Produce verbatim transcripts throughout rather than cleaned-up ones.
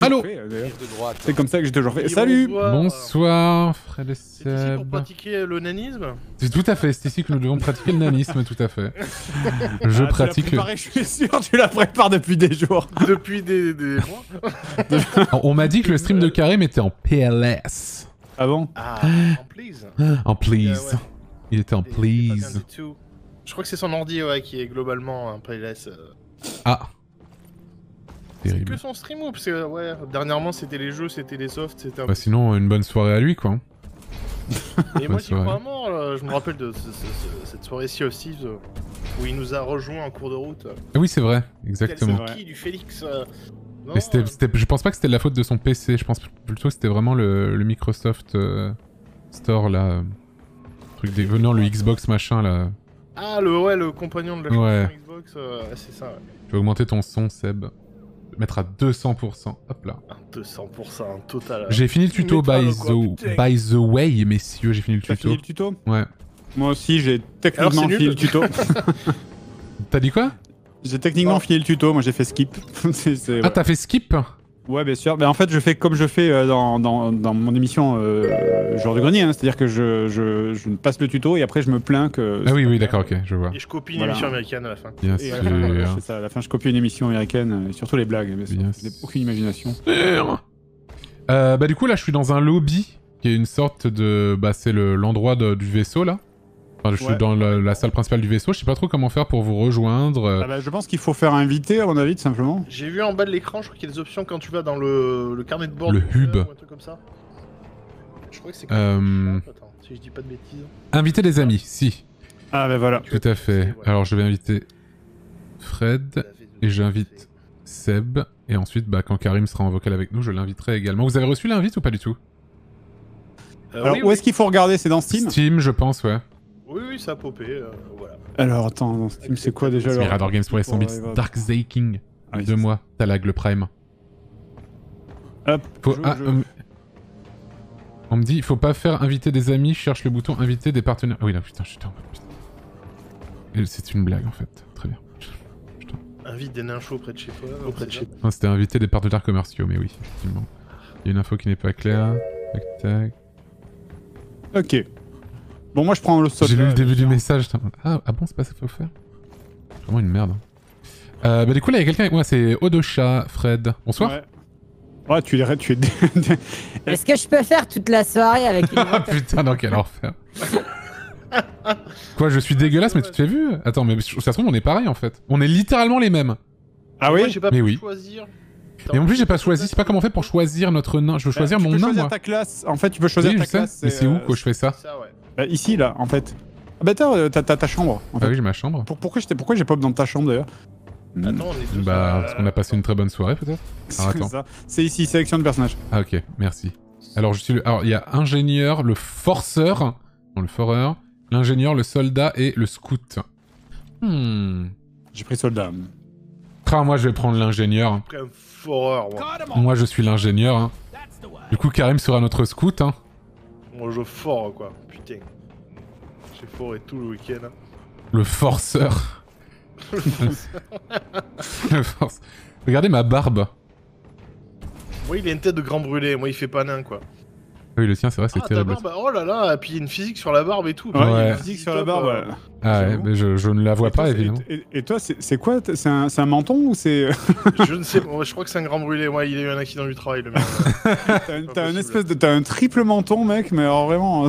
Allô. fait, euh, c'est comme ça que j'ai toujours fait. Salut. Bonsoir. Bonsoir, Fred et C'est ici pour Seb. pratiquer le nanisme. C'est tout à fait, c'est ici que nous devons pratiquer le nanisme, tout à fait. Je Ah, pratique... tu l'as préparé, je suis sûr, tu la prépares depuis des jours. Depuis des, des mois. On m'a dit que le stream de Karim était en P L S. Ah bon? Ah, en please. En please. ouais. Il était en Il est- il est pas bien please. du tout. Je crois que c'est son ordi ouais, qui est globalement un playlist. Euh... Ah. C'est Terrible. que son stream ou parce que ouais, dernièrement c'était les jeux, c'était les softs, c'était un Bah sinon, une bonne soirée à lui, quoi. Et moi Ouais, j'y c'est vrai. crois à mort, là. Je me rappelle de ce- ce- ce- cette soirée Sea of Thieves euh, où il nous a rejoint en cours de route. Ah oui, c'est vrai, Quel exactement. vrai. ski du Félix euh, non, Mais c'était, euh, c'était- je pense pas que c'était de la faute de son P C, je pense plutôt que c'était vraiment le, le Microsoft euh, Store, là. euh, truc des venant, le Xbox machin, là. Ah le ouais le compagnon de la Ouais. chanson Xbox, euh, c'est ça. Ouais. Je vais augmenter ton son, Seb. Je vais mettre à deux cents pour cent. Hop là. Un deux cents pour cent, un total. J'ai fini le tuto, Métal, by quoi, the, putain. by the way, messieurs, j'ai fini le T'as tuto. fini le tuto? Ouais. Moi aussi, j'ai Alors, techniquement c'est nul. fini le tuto. T'as dit quoi? J'ai techniquement Oh. fini le tuto, moi j'ai fait skip. C'est- c'est- Ah, t'as fait skip? Ouais, bien sûr. Mais en fait, je fais comme je fais euh, dans, dans, dans mon émission euh, Joueur de Grenier, hein. C'est-à-dire que je, je, je passe le tuto et après je me plains que. Ah oui, oui, d'accord, ok, je vois. Et je copie une Voilà. émission américaine à la fin. Bien Et à sûr. la fin, voilà, je fais ça. À la fin, je copie une émission américaine, et surtout les blagues, bien sûr. Bien J'ai aucune imagination. Euh, bah du coup là je suis dans un lobby qui est une sorte de... Bah c'est le- l'endroit de- du vaisseau là. Enfin je suis Ouais. dans la, la salle principale du vaisseau, je sais pas trop comment faire pour vous rejoindre. euh. Ah bah, je pense qu'il faut faire inviter, à mon avis, tout simplement. J'ai vu en bas de l'écran, je crois qu'il y a des options quand tu vas dans le, le carnet de bord. Le du joueur hub. Ou un truc comme ça. Je crois que c'est comme Euh, Attends, si je dis pas de bêtises. Inviter des amis, si. Ah bah voilà. Tout à fait. Alors je vais inviter Fred et j'invite Seb. Et ensuite bah quand Karim sera en vocal avec nous je l'inviterai également. Vous avez reçu l'invite ou pas du tout? Euh, Alors, oui, où oui. est-ce qu'il faut regarder? C'est dans Steam? Steam je pense, ouais. Oui, oui, ça a popé, euh, voilà. Alors, attends, dans Steam, c'est quoi déjà C'est alors Mirador Games pour les cent bits. Ouais, ouais. Dark Zaking. Ah oui, Deux c'est mois. T'as lag le prime. Hop, Faut- je- ah, je- euh, On me dit, il faut pas faire inviter des amis, cherche le bouton inviter des partenaires. Ah oui, là, putain, putain, putain. Et c'est une blague en fait. Très bien. Putain. Invite des nains chauds près de chez toi. Auprès de chez toi. Non, c'était inviter des partenaires commerciaux, mais oui, effectivement. Il y a une info qui n'est pas claire. Tac, tac. Ok. Bon, moi je prends le soldat. J'ai lu le début du bien sûr. message. putain. Ah, ah bon, c'est pas ça qu'il faut faire? C'est vraiment une merde. hein. Euh, bah, du coup, là, il y a quelqu'un avec moi, c'est Odosha, Fred. Bonsoir. Ouais. Ouais, tu es. Tu es... Est-ce que je peux faire toute la soirée avec une Ah putain, dans quel enfer. Quoi, je suis dégueulasse, mais tu te fais vu? Attends, mais ça se trouve, on est pareil en fait. On est littéralement les mêmes. Ah Moi, oui? j'ai pas Mais pu oui. choisir. Et en plus, j'ai pas choisi. C'est pas comment on fait pour choisir notre nain. Je veux choisir Bah, mon tu peux nain, choisir moi. ta classe. En fait, tu peux choisir Oui, je ta sais. classe. Mais c'est où euh, que je fais ça? Ça, ouais. bah, ici, là, en fait. Ah bah attends, euh, t'as t'as ta chambre. En fait. Ah oui, j'ai ma chambre. Pour- pourquoi j'étais- pourquoi j'ai pas dans ta chambre d'ailleurs? Attends, on est tous. Bah, euh, parce qu'on a passé une très bonne soirée, peut-être. Alors, C'est attends. ça. C'est ici, sélection de personnages. Ah, ok, merci. Alors, je suis le... Alors, il y a ingénieur, le forceur, non, le foreur, l'ingénieur, le soldat et le scout. Hmm. J'ai pris soldat. Ah, moi, je vais prendre l'ingénieur. Après un foreur, moi. Moi, je suis l'ingénieur. hein. Du coup, Karim sera notre scout. Hein. Moi, je fore, quoi. Putain. J'ai foré tout le week-end. Le forceur. le force. Regardez ma barbe. Moi, il a une tête de grand brûlé. Moi, il fait pas nain, quoi. Ah oui, le sien, c'est vrai, c'est Ah, ta terrible. barbe, oh là là, et puis il y a une physique sur la barbe et tout. Ouais, il y a Ouais. une physique sur la barbe. euh, ouais. Ah ouais, J'avoue. mais je, je ne la vois Et toi, pas, c'est- évidemment. Et, et toi, c'est c'est quoi? t- C'est un, c'est un menton ou c'est. Je ne sais pas, je crois que c'est un grand brûlé. Moi, il a eu un accident du travail, le mec. T'as un- Pas T'as un possible. espèce de. T'as un triple menton, mec, mais alors vraiment.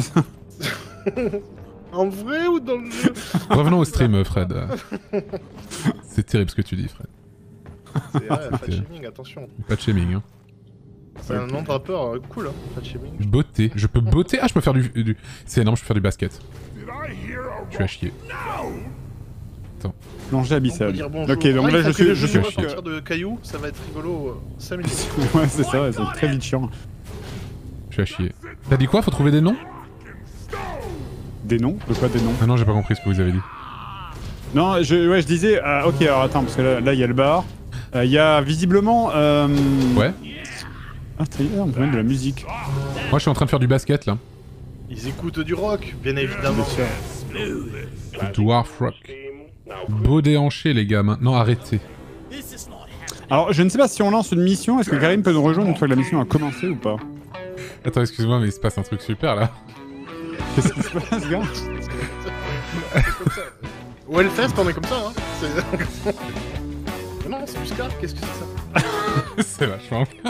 En vrai ou dans le jeu? Revenons au stream, Fred. C'est terrible ce que tu dis, Fred. C'est vrai, fat shaming, attention. Pas de shaming, hein. C'est un nom de rappeur euh, cool, hein, fat shaming. Beauté. Je peux beauté. Ah, je peux faire du. du... C'est énorme, je peux faire du basket. Je suis à chier. Plongée On peut abyssale. dire bonjour. Ok, donc Ah, là, il faut je que suis. le Je jeu suis. va sortir de cailloux, ça va être rigolo. cinq minutes. Ouais, c'est ça, ouais, c'est très vite chiant. Je suis à chier. T'as dit quoi? Faut trouver des noms? Des noms? De quoi des noms? Ah non, j'ai pas compris ce que vous avez dit. Non, je, ouais, je disais. ah, ok, alors attends, parce que là, là, il y a le bar. Euh, Il y a visiblement. Euh... Ouais. Ah, trailer, on peut mettre de la musique. Moi, je suis en train de faire du basket, là. Ils écoutent du rock, bien évidemment. Du Dwarf Rock. Beau déhanché, les gars. Maintenant, arrêtez. Alors, je ne sais pas si on lance une mission, est-ce que Karim peut nous rejoindre une fois que la mission a commencé ou pas? Attends, excuse-moi, mais il se passe un truc super là. Qu'est-ce qui se passe, gars? Comme ça. Wellfest, on est comme ça, hein. C'est... Mais non, c'est Muscar, qu'est-ce que c'est ça? C'est vachement bien.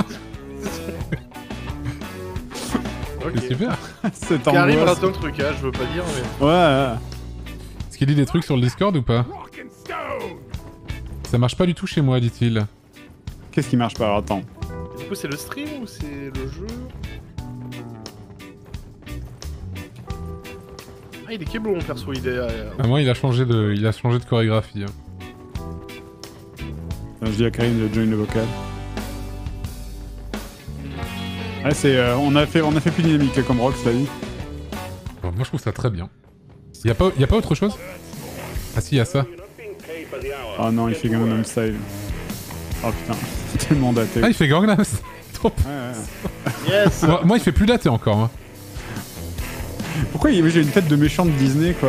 Ok. C'est super. C'est Karim angoisse. rate un truc, hein, je veux pas dire, mais... Ouais, ouais. Est-ce qu'il dit des trucs sur le Discord ou pas? Ça marche pas du tout chez moi, dit-il. Qu'est-ce qui marche pas? Alors, attends. Du coup, c'est le stream ou c'est le jeu? Ah, il est Keblo, mon perso, il est... euh, Ah, moi, il a changé de, il a changé de chorégraphie. hein. Je dis à Karim de join le vocal. Ouais, c'est... euh, on, a fait, on a fait plus dynamique comme Rox, l'a dit. Bon, moi, je trouve ça très bien. Y a pas, y a pas autre chose? Ah si, y a ça. Oh non, il fait Gangnam Style. Oh putain, c'est tellement daté. Ah, il fait Gangnam Style. Trop- Ouais, ouais. Yes. moi, moi, il fait plus daté encore. hein. Pourquoi il- j'ai une tête de méchant de Disney, quoi?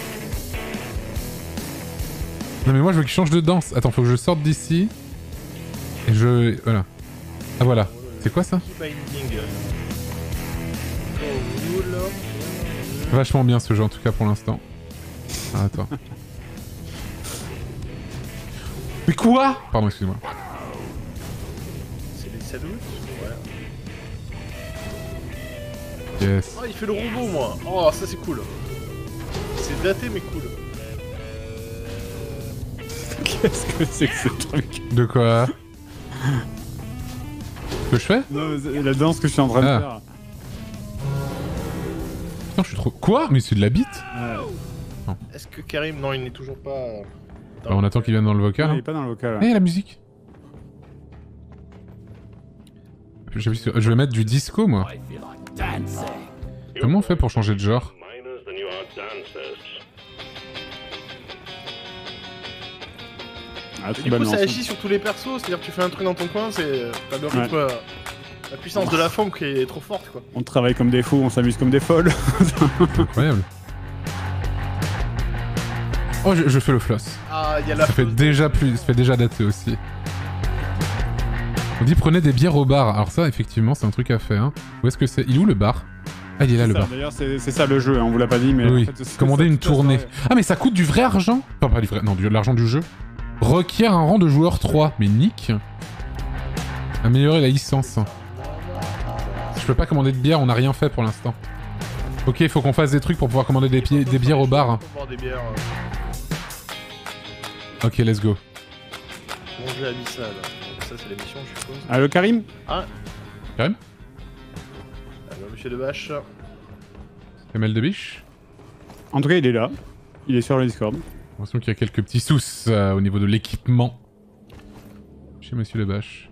Non, mais moi, je veux qu'il change de danse. Attends, faut que je sorte d'ici. Et je... Voilà. Ah, voilà. C'est quoi ça? Binding. Oh, nul. Vachement bien ce jeu, en tout cas, pour l'instant. Ah, attends. Mais quoi? Pardon, excuse-moi. C'est les salutes? Ouais. Yes. Oh, il fait le robot, moi. Oh, ça c'est cool. C'est daté, mais cool. Qu'est-ce que c'est que ce truc? De quoi? Ce que je fais? Non, mais c'est la danse que je suis en train de Ah. faire. Putain, je suis trop... Quoi? Mais c'est de la bite? Ouais. Est-ce que Karim... Non, il n'est toujours pas... euh, Bah, on attend qu'il vienne dans le vocal. Non, il hein. est pas dans le vocal. Eh, Là. la musique. Je sais plus- je vais mettre du disco, moi. Comment on fait pour changer de genre? Ah, très Du bonne coup, ça danse. agit sur tous les persos, c'est-à-dire que tu fais un truc dans ton coin, c'est... T'as le rythme... euh, La puissance de la femme qui est trop forte, quoi. On travaille comme des fous, on s'amuse comme des folles. Incroyable. Oh, je, je fais le floss. Ah, il y a la... Ça fait déjà plus, ça fait déjà daté aussi. On dit prenez des bières au bar. Alors ça, effectivement, c'est un truc à faire. hein. Où est-ce que c'est? Il est où le bar? Ah, il est là, C'est le ça, bar. D'ailleurs, c'est c'est ça le jeu, hein, on vous l'a pas dit, mais. Oui, en fait, c'est- commander c'est une toute la tournée. soirée. Ah, mais ça coûte du vrai argent? Enfin, pas du vrai, non, de l'argent du jeu. Requiert un rang de joueur trois. Mais nick. Améliorer la licence. Je peux pas commander de bière, on n'a rien fait pour l'instant. Ok, il faut qu'on fasse des trucs pour pouvoir commander des, pi- des bières au bar. Pour boire des bières... euh, Ok, let's go. Manger abyssal. Donc ça, c'est l'émission, je suppose. Allo Karim? Ah, Karim? alors, monsieur Devache. Kamel de biche? En tout cas, il est là. Il est sur le Discord. J'ai l'impression qu'il y a quelques petits sous euh, au niveau de l'équipement. Chez Monsieur Lebache.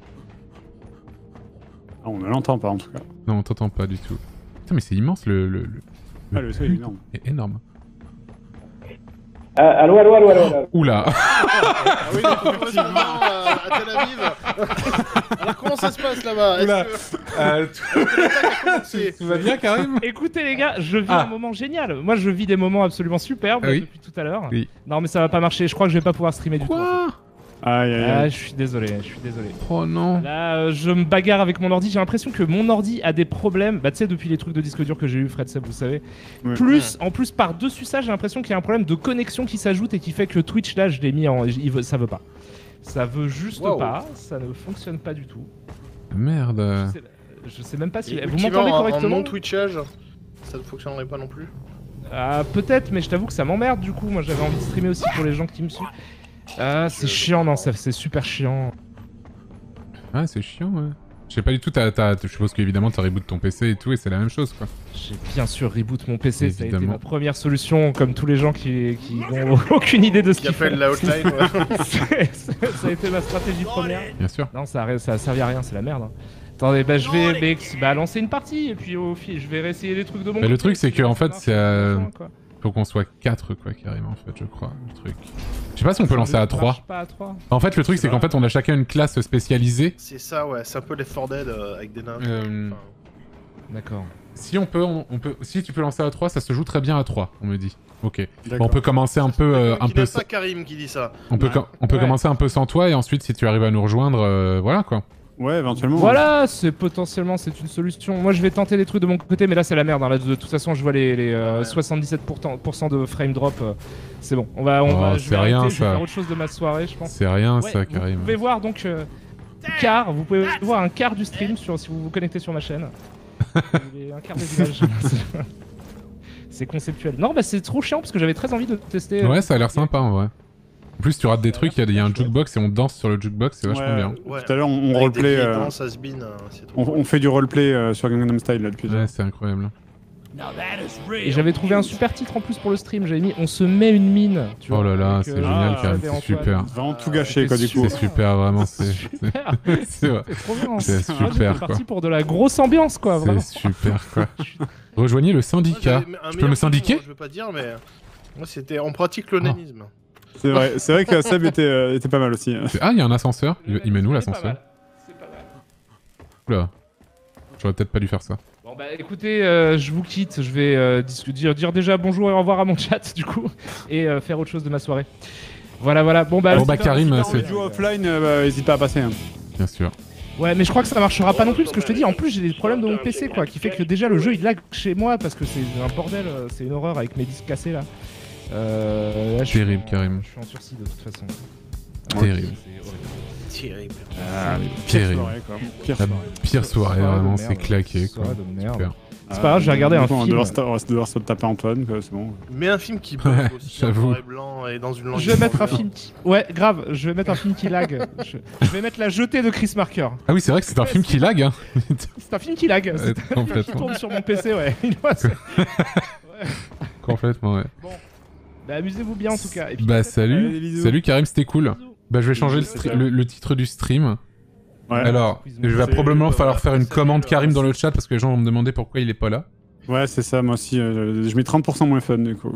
Ah, on ne l'entend pas en tout cas. Non, on t'entend pas du tout. Putain, mais c'est immense le. le, le... Ah, le son est énorme. est énorme. Euh, allô, allô, allô, allô, allô. Oula. Ah oui, donc effectivement, euh, à Tel Aviv. Alors comment ça se passe là-bas? Oula. Est-ce que Euh, l'attaque a commencé? tout va bien, Karim? Écoutez les gars, je vis Ah. un moment génial. Moi je vis des moments absolument superbes Ah oui. depuis tout à l'heure. Oui. Non mais ça va pas marcher, je crois que je vais pas pouvoir streamer du tout. en Quoi? Aïe aïe fait. Ah, aïe. je suis désolé, je suis désolé. Oh non. Là, euh, je me bagarre avec mon ordi. J'ai l'impression que mon ordi a des problèmes. Bah, tu sais, depuis les trucs de disque dur que j'ai eu, Fred Seb, vous savez. Ouais. Plus, en plus, par-dessus ça, j'ai l'impression qu'il y a un problème de connexion qui s'ajoute et qui fait que Twitch, là, je l'ai mis en. il veut- Ça veut pas. Ça veut juste Wow. pas. Ça ne fonctionne pas du tout. Merde. Je sais, je sais même pas si. Et Vous effectivement, m'entendez en- correctement En non-twitchage, ça ne fonctionnerait pas non plus. Ah, peut-être, mais je t'avoue que ça m'emmerde du coup. Moi, j'avais envie de streamer aussi pour les gens qui me suivent. Ah, c'est chiant, non, ça- c'est super chiant. Ah, c'est chiant, ouais. Je sais pas du tout, t'as, t'as, je suppose qu'évidemment t'as reboot ton P C et tout, et c'est la même chose, quoi. J'ai bien sûr reboot mon P C, ça a été Évidemment. ma première solution, comme tous les gens qui, qui n'ont aucune idée de ce Qui qu'ils font. appelle la hotline, ouais. C'est- c'est- ça a été ma stratégie première. Bien sûr. Non, ça a, ça a servi à rien, c'est la merde. hein. Attendez, bah je vais bah, bah, lancer une partie, et puis au fil, je vais réessayer des trucs de mon Mais le côté, truc, c'est si que, en ça fait, marche, c'est, euh, machin, quoi. Faut qu'on soit quatre, quoi, carrément, en fait, je crois, le truc. Je sais pas si on peut lancer à Ça trois. marche pas à trois. En fait, le truc, c'est qu'en fait, on a chacun une classe spécialisée. C'est ça, ouais, c'est un peu les four Dead euh, avec des nains. Euh, Enfin, D'accord. Si on peut, on, on peut, si tu peux lancer à trois, ça se joue très bien à trois, on me dit. Ok. Bon, on D'accord. peut commencer un peu, euh, un Qui peu. n'aime pas Karim qui dit ça. On peut, Ouais. com- on peut Ouais. commencer un peu sans toi et ensuite, si tu arrives à nous rejoindre, euh, voilà quoi. Ouais, éventuellement. Voilà, c'est potentiellement c'est une solution. Moi je vais tenter des trucs de mon côté, mais là c'est la merde. Hein. Là, de toute façon, je vois les, les euh, Ouais. soixante-dix-sept pour cent de frame drop. euh, c'est bon. On va, on Oh, va. Je c'est vais rien, arrêter, je vais ça. faire autre chose de ma soirée, je pense. C'est rien Ouais, ça, vous Karim. pouvez voir donc euh, un quart. Vous pouvez voir un quart du stream sur, si vous vous connectez sur ma chaîne. Il est un quart des images. C'est conceptuel. Non, bah c'est trop chiant parce que j'avais très envie de tester. euh, Ouais, ça a l'air sympa en vrai. En plus, tu rates des trucs, il y, a des- il y a un jukebox et on danse sur le jukebox, c'est vachement Ouais. bien. Ouais. Tout à l'heure, on, on Avec roleplay. des euh, danses, has-been, euh, c'est trop on, cool. on fait du roleplay euh, sur Gangnam Style là depuis. Ouais, c'est incroyable. Et j'avais trouvé un super titre en plus pour le stream. J'avais mis On se met une mine. Tu Oh vois, là là, avec, c'est euh, génial, Jean-Claude Karim, et c'est Antoine. super. Vraiment tout gâché quoi du c'était coup. C'est super, vraiment, c'est Super. c'est vrai. C'est trop bien. C'est Moi, j'étais super, quoi. parti pour de la grosse ambiance quoi. Vraiment. C'est super quoi. Rejoignez le Moi, syndicat. j'avais un Je peux me meilleur film, syndiquer moi, Je veux pas dire, mais moi c'était on pratique l'onanisme. C'est vrai, c'est vrai que Seb était, euh, était pas mal aussi. Ah, il y a un ascenseur. Il, il mène où C'est l'ascenseur? pas mal. C'est pas mal. Oula. J'aurais peut-être pas dû faire ça. Bon bah écoutez, euh, je vous quitte, je vais euh, dis- dire, dire déjà bonjour et au revoir à mon chat du coup, et euh, faire autre chose de ma soirée. Voilà voilà, bon bah... Bon, si bah, t'as- Karim, si t'as c'est- envie Si de tu joues offline, euh, bah, n'hésite pas à passer. Hein. Bien sûr. Ouais mais je crois que ça marchera pas non plus parce que je te dis, en plus j'ai des problèmes de mon P C quoi, qui fait que déjà le jeu il lag chez moi parce que c'est un bordel, euh, c'est une horreur avec mes disques cassés là. Euh, là, je suis Terrible, en- Karim. Je suis en sursis de toute façon. Terrible. C'est horrible. Terrible. Ah, mais pire Terrible. soirée, quoi. Pire La soirée. pire soirée, Soirée de vraiment, merde, c'est claqué quoi. soirée de merde. Super. C'est pas grave, j'ai regardé un Du coup, On va film. devoir se- on va devoir se taper Antoine, quoi, c'est bon. Mais un film qui bug Ouais, aussi en j'avoue. noir et blanc et dans une langue. Je vais mettre un étrangère. film qui... Ouais, grave, je vais mettre un film qui lag. Je, je vais mettre La Jetée de Chris Marker. Ah oui, c'est vrai que c'est un film qui lag, hein. C'est un film qui lag. Ouais, C'est un film qui complètement. tourne sur mon P C, ouais. Il doit se- Ouais. Complètement, ouais. Bah amusez-vous bien en tout cas. Et puis, Bah peut-être- Allez, salut. des bisous. Salut Karim, c'était cool. Bisous. Bah je vais changer le, Bisous, stri- ciao. le, le titre du stream. Ouais. Alors, il va C'est- probablement falloir faire une Salut, commande euh, Karim dans le chat parce que les gens vont me demander pourquoi il est pas là. Ouais, c'est ça, moi aussi. euh, je mets trente pour cent moins fun, du coup.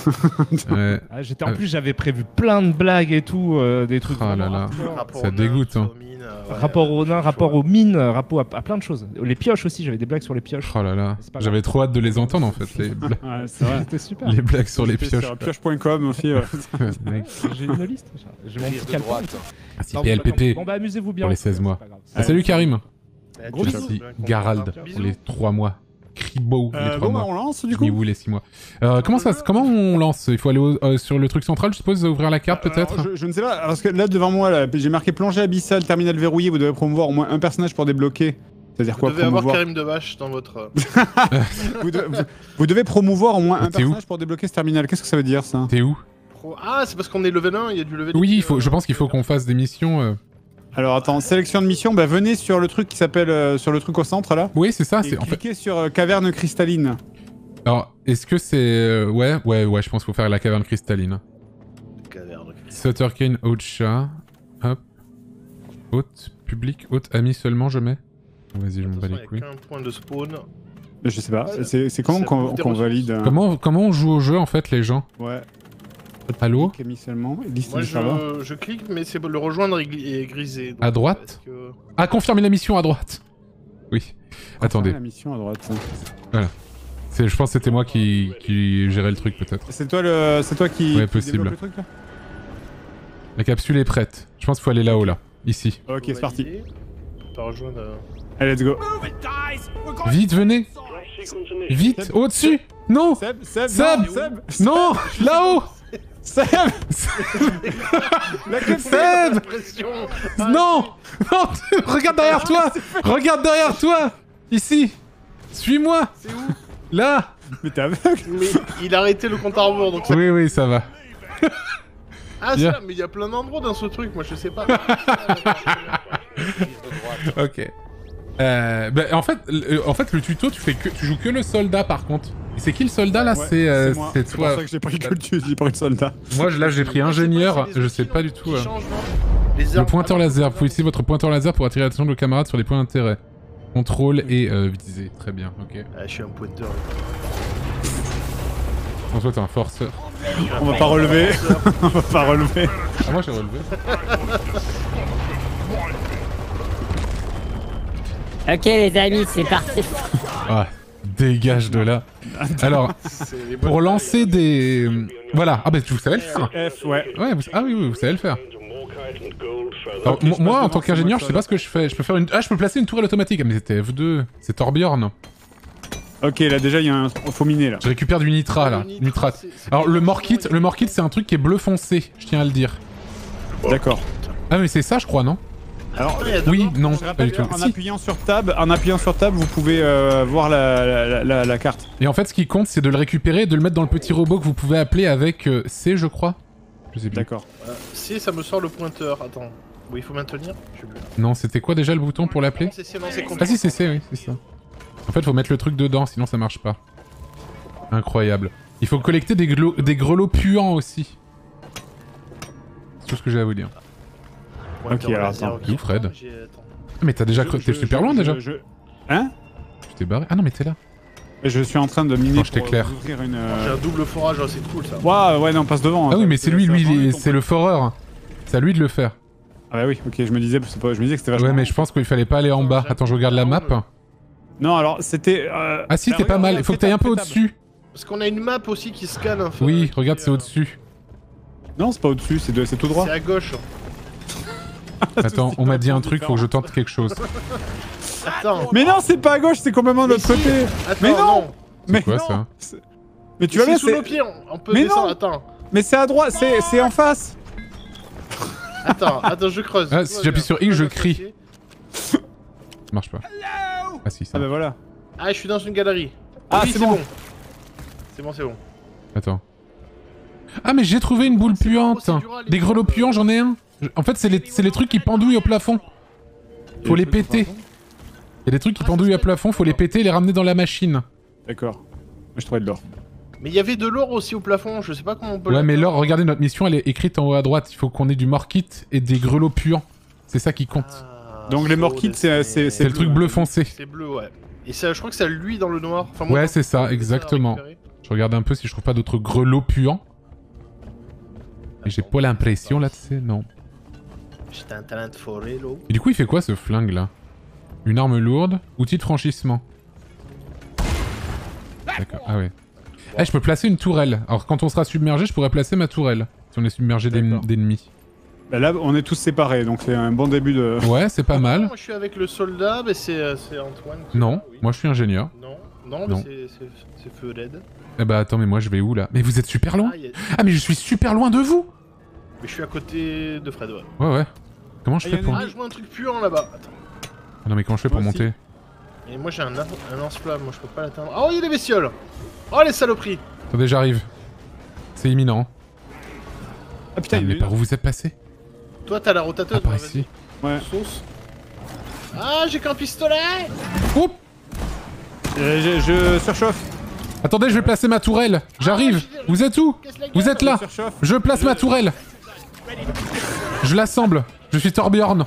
Ouais. Ah, j'étais en Euh. plus j'avais prévu plein de blagues et tout, euh, des trucs. Oh là vraiment là. hardcore. Rapport Ça aux nains, dégoûte, hein. aux mines, euh, ouais, Rapport aux euh, nains, chaud. rapport aux mines, rapport à, à plein de choses. Les pioches aussi, j'avais des blagues sur les pioches. Oh là là. C'est pas grave. J'avais trop hâte de les entendre en fait. Les, bla- Ouais, c'est vrai. C'était super. les blagues sur les C'était pioches. Sur pioche point com aussi. ouais. Mec. J'ai une liste. J'ai mon petit calepin. Ah, si Non, P L P P Bon bah amusez-vous bien. pour les seize mois. C'est pas grave. Ah, salut Karim. Eh, Gros tu bisous. sais Merci bien qu'on Garald parle. pour les trois mois. Kribo les Euh, trois bon, bah, mois. on lance, du coup. Ni vous les six mois. Euh, comment ça, se- comment on lance? Il faut aller au- euh, sur le truc central, je suppose, ouvrir la carte peut-être. Alors, je, je ne sais pas, parce que là devant moi, là, j'ai marqué plongée abyssale, terminal verrouillé, vous devez promouvoir au moins un personnage pour débloquer. C'est-à-dire Vous quoi devez avoir promouvoir Karim Devache dans votre. euh, vous, de- vous- vous devez promouvoir au moins un T'es où personnage pour débloquer ce terminal. Qu'est-ce que ça veut dire ça? T'es où? pro- Ah, c'est parce qu'on est level un, il y a du level Oui, deux, il faut, euh, je pense qu'il faut qu'on fasse des missions. euh. Alors attends, sélection de mission, bah venez sur le truc qui s'appelle euh, sur le truc au centre là. Oui, c'est ça. Et C'est en fait. cliquez sur euh, caverne cristalline. Alors, est-ce que c'est euh, ouais, ouais, ouais, je pense qu'il faut faire la caverne cristalline. Caverne. Sutter Kane, haute chat. Hop. Haute, public, haute, ami seulement, je mets. Vas-y, je m'en bats Attention, les il couilles. y a qu'un point de spawn. Je sais pas, c'est c'est comment Ça qu'on coûte des qu'on ressources. valide euh, Comment, comment on joue au jeu en fait, les gens? Ouais. Allô? Cliquez mis seulement. Liste Moi du serveur. je, je clique, mais c'est le rejoindre est gri- est grisé. donc, À droite est-ce que- Ah, confirmer la mission à droite. Oui. Attendez. La mission à droite. C'est, je pense que c'était moi qui, qui gérais le truc peut-être. C'est toi le, c'est toi qui. Ouais, qui possible. débloque le truc, là La capsule est prête. Je pense qu'il faut aller là-haut là. Ici. Ok, c'est parti. Valider. Pas rejoindre. euh, Allez, let's go. Vite, venez. Vite, au-dessus. Non. Seb, Seb, Seb non, Seb, Non, là-haut. Seb. La queue de Seb. la pression. Non. Non. Regarde derrière toi. Regarde derrière toi. Ici. Suis-moi. C'est où? Là. Mais t'es aveugle. Mais il a arrêté le compte à rebours donc ça. Oui, oui, ça va. Ah, Bien. ça, mais il y a plein d'endroits dans ce truc, moi je sais pas. Ok. Euh, bah, en fait, le, en fait, le tuto, tu fais que, tu joues que le soldat par contre. Et c'est qui le soldat là? Ouais, C'est, euh, moi. c'est C'est pour toi. ça que j'ai pris que le tu- j'ai pris le soldat. Moi, je- là, j'ai pris ingénieur. Je sais pas si les Je sais outils pas ont- du tout. qui euh. changent, non Les Le armes- pointeur Ah, laser. Vous pouvez utiliser votre pointeur laser pour attirer l'attention de vos camarades sur les points d'intérêt. Contrôle et euh, viser. Très bien. Ok. Ah, je suis un pointeur. En toi, t'es un forceur. On va pas relever. On va pas relever. Ah, moi, j'ai relevé. Ok les amis, c'est parti. Ah, dégage de là. Alors, C'est les bonnes pour lancer des... Voilà. Ah bah vous savez le faire. F, ouais. Ouais, vous... ah oui, oui, vous savez le faire. Alors, Ok, mo- je moi, passe en devant, tant c'est qu'ingénieur, moi je qui sais pas ce que je fais. Je peux faire une... Ah, je peux placer une tourelle automatique. Ah, mais c'était F deux. C'est Torbjorn. Ok, là déjà il y a un... faut miner là. Je récupère du nitra, là. Le nitra, Nitrate. c'est- c'est Alors, pas le forcément morkit, une- le morkit, c'est un truc qui est bleu foncé. Je tiens à le dire. D'accord. Ah, mais c'est ça, je crois, non? Alors, il y a deux Oui, morts. non, je pas rappelle du tout. en Si. appuyant sur tab, en appuyant sur tab, vous pouvez euh, voir la, la, la, la- la carte. Et en fait, ce qui compte, c'est de le récupérer et de le mettre dans le petit robot que vous pouvez appeler avec euh, C, je crois. Je sais plus. D'accord. Euh, Si, ça me sort le pointeur. Attends. Oui, il faut maintenir. Je sais plus. Non, c'était quoi déjà le bouton pour l'appeler? Non, c'est c'est- non, c'est Ah si, c'est C, oui, c'est ça. En fait, faut mettre le truc dedans, sinon ça marche pas. Incroyable. Il faut collecter des, glo- des grelots puants aussi. C'est tout ce que j'ai à vous dire. Pointeur Ok, alors, laser, attends. ok. Où, Fred J'ai- attends. Ah, mais t'as déjà... Je- cre- T'es je- super je- loin je- déjà. je- Hein? Tu t'es barré? Ah non, mais t'es là. Je suis en train de miner Attends, je pour t'éclaire. euh, ouvrir une... J'ai euh... un double forage, oh, c'est cool ça. Ouah, ouais, non, passe devant. Ah oui, ça- mais c'est lui, ça va lui, changer il est- ton c'est le foreur. C'est à lui de le faire. Ah bah oui, ok, je me disais, c'est pas... je me disais que c'était vachement... Ouais, mais je pense qu'il fallait pas aller en bas. Attends, je regarde la map. Non, alors, c'était... euh, Ah si, bah, t'es pas regarde, mal. Il regarde, faut que fais t'ailles un tab, peu fais tab. au-dessus. Parce qu'on a une map aussi qui scanne un peu. Oui, qui regarde, fait, c'est euh, au-dessus. Non, c'est pas au-dessus, c'est de... c'est tout droit. C'est à gauche. Attends, on m'a dit un truc, faut que je tente quelque chose. Attends. Mais non, c'est pas à gauche, c'est complètement de Mais l'autre si. côté. Attends, Mais non. Mais quoi, non, ça c'est- Mais tu vas C'est bien, sous nos c'est... pieds, on- on peut Mais descendre. non. Attends. Mais c'est à droite, c'est c'est en face. Attends, attends, je creuse. Ah, Tout si va j'appuie bien. sur X, je Tout va crie. bien. Ça marche pas. Ah si, ça. Ah bah voilà. Ah, je suis dans une galerie. Ah, Oui, c'est bon. C'est bon, c'est bon. Attends. Ah mais j'ai trouvé une boule C'est puante. procédural, les Des grelots bombes. puants, j'en ai un. Je- En fait, c'est les, c'est les trucs qui pendouillent au plafond. Faut les péter. Il y a des trucs qui Ah, pendouillent ça au se plafond, faut les péter et les ramener dans la machine. D'accord. Moi je trouvais de l'or. Mais il y avait de l'or aussi au plafond, je sais pas comment on peut Ouais, mais l'atteindre. là, regardez, notre mission, elle est écrite en haut à droite. Il faut qu'on ait du morkit et des grelots puants. C'est ça qui compte. Ah, Donc les so morkits, c'est- c'est- c'est le truc bleu foncé. C'est bleu, ouais. Et ça, je crois que ça luit dans le noir. Enfin, moi, Ouais, quand c'est je ça, peux exactement. récupérer. Je regarde un peu si je trouve pas d'autres grelots puants. Et j'ai pas l'impression là, tu sais, non. J'étais un talent de forêt, là. Et du coup, il fait quoi ce flingue là? Une arme lourde, outil de franchissement. D'accord, ah ouais. Eh, je peux placer une tourelle. Alors quand on sera submergé, je pourrais placer ma tourelle. Si on est submergé d'en- D'accord. d'ennemis. Bah là, on est tous séparés, donc c'est un bon début de... Ouais, c'est pas mal. Moi, je suis avec le soldat, mais c'est euh, c'est Antoine. qui est Non, là, oui. moi je suis ingénieur. Non, non, Non. mais c'est- c'est c'est feu raid. Eh bah attends, mais moi je vais où là? Mais vous êtes super loin? Ah, il y a- Ah mais je suis super loin de vous! Mais je suis à côté de Fred, ouais. Ouais ouais. Comment je Ah, fais y a pour... une- Ah, je vois un truc puant là-bas. Attends. Ah non mais comment je fais pour Moi aussi. monter? Et moi, j'ai un, ar- un lance-flamme, moi, je peux pas l'atteindre. Oh, il y a des bestioles. Oh, les saloperies. Attendez, j'arrive. C'est imminent. Ah putain, Ah, il mais est par où vous êtes passé? Toi, t'as la rotateuse. Ah par ouais, ici. Ouais. vas-y. Sauce. Ah, j'ai qu'un pistolet. Oh! Euh, je, je surchauffe. Attendez, je vais placer ma tourelle. J'arrive. Vous êtes où? Casse la gueule. Vous êtes là? Je surchauffe. Je place ma tourelle. Je l'assemble. Je suis Torbjorn.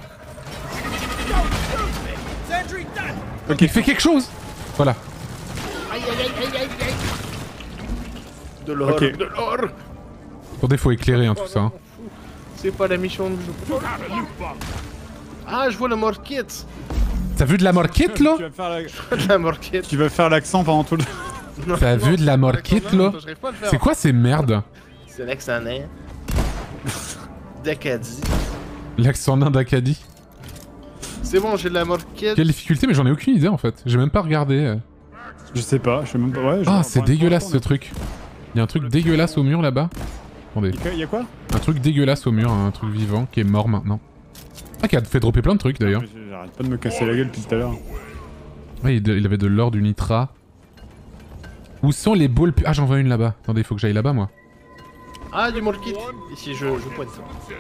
Ok. Il fait quelque chose. Voilà. Aïe, aïe, aïe, aïe, aïe, aïe. De l'or, Ok. de l'or. Attendez, faut éclairer hein, tout ça. hein. C'est pas la mission de jeu. Ah, je vois le morkit. T'as vu de la morkite là? Tu vas faire la- La morkit. Tu vas faire l'accent pendant tout le... Non, T'as non, vu de la morkite, non, là? non, j'arrive pas à le faire. C'est quoi ces merdes? C'est l'accent nain. D'Acadie. L'accent nain d'Acadie. C'est bon, j'ai de la morkit. Quelle difficulté, mais j'en ai aucune idée en fait. J'ai même pas regardé. Je sais pas, je sais même pas... Ouais, je- Ah, pour c'est l'instant, dégueulasse on ce a- truc. Il y a un truc dégueulasse au mur là-bas. Attendez. Il y a- il y a quoi? Un truc dégueulasse au mur, un truc vivant qui est mort maintenant. Ah, qui a fait dropper plein de trucs d'ailleurs. J'arrête pas de me casser la gueule depuis tout à l'heure. Ouais, il il avait de l'or, du nitra. Où sont les balles pu- Ah, j'en vois une là-bas. Attendez, il faut que j'aille là-bas moi. Ah, du morkit. Ici, je, je pointe.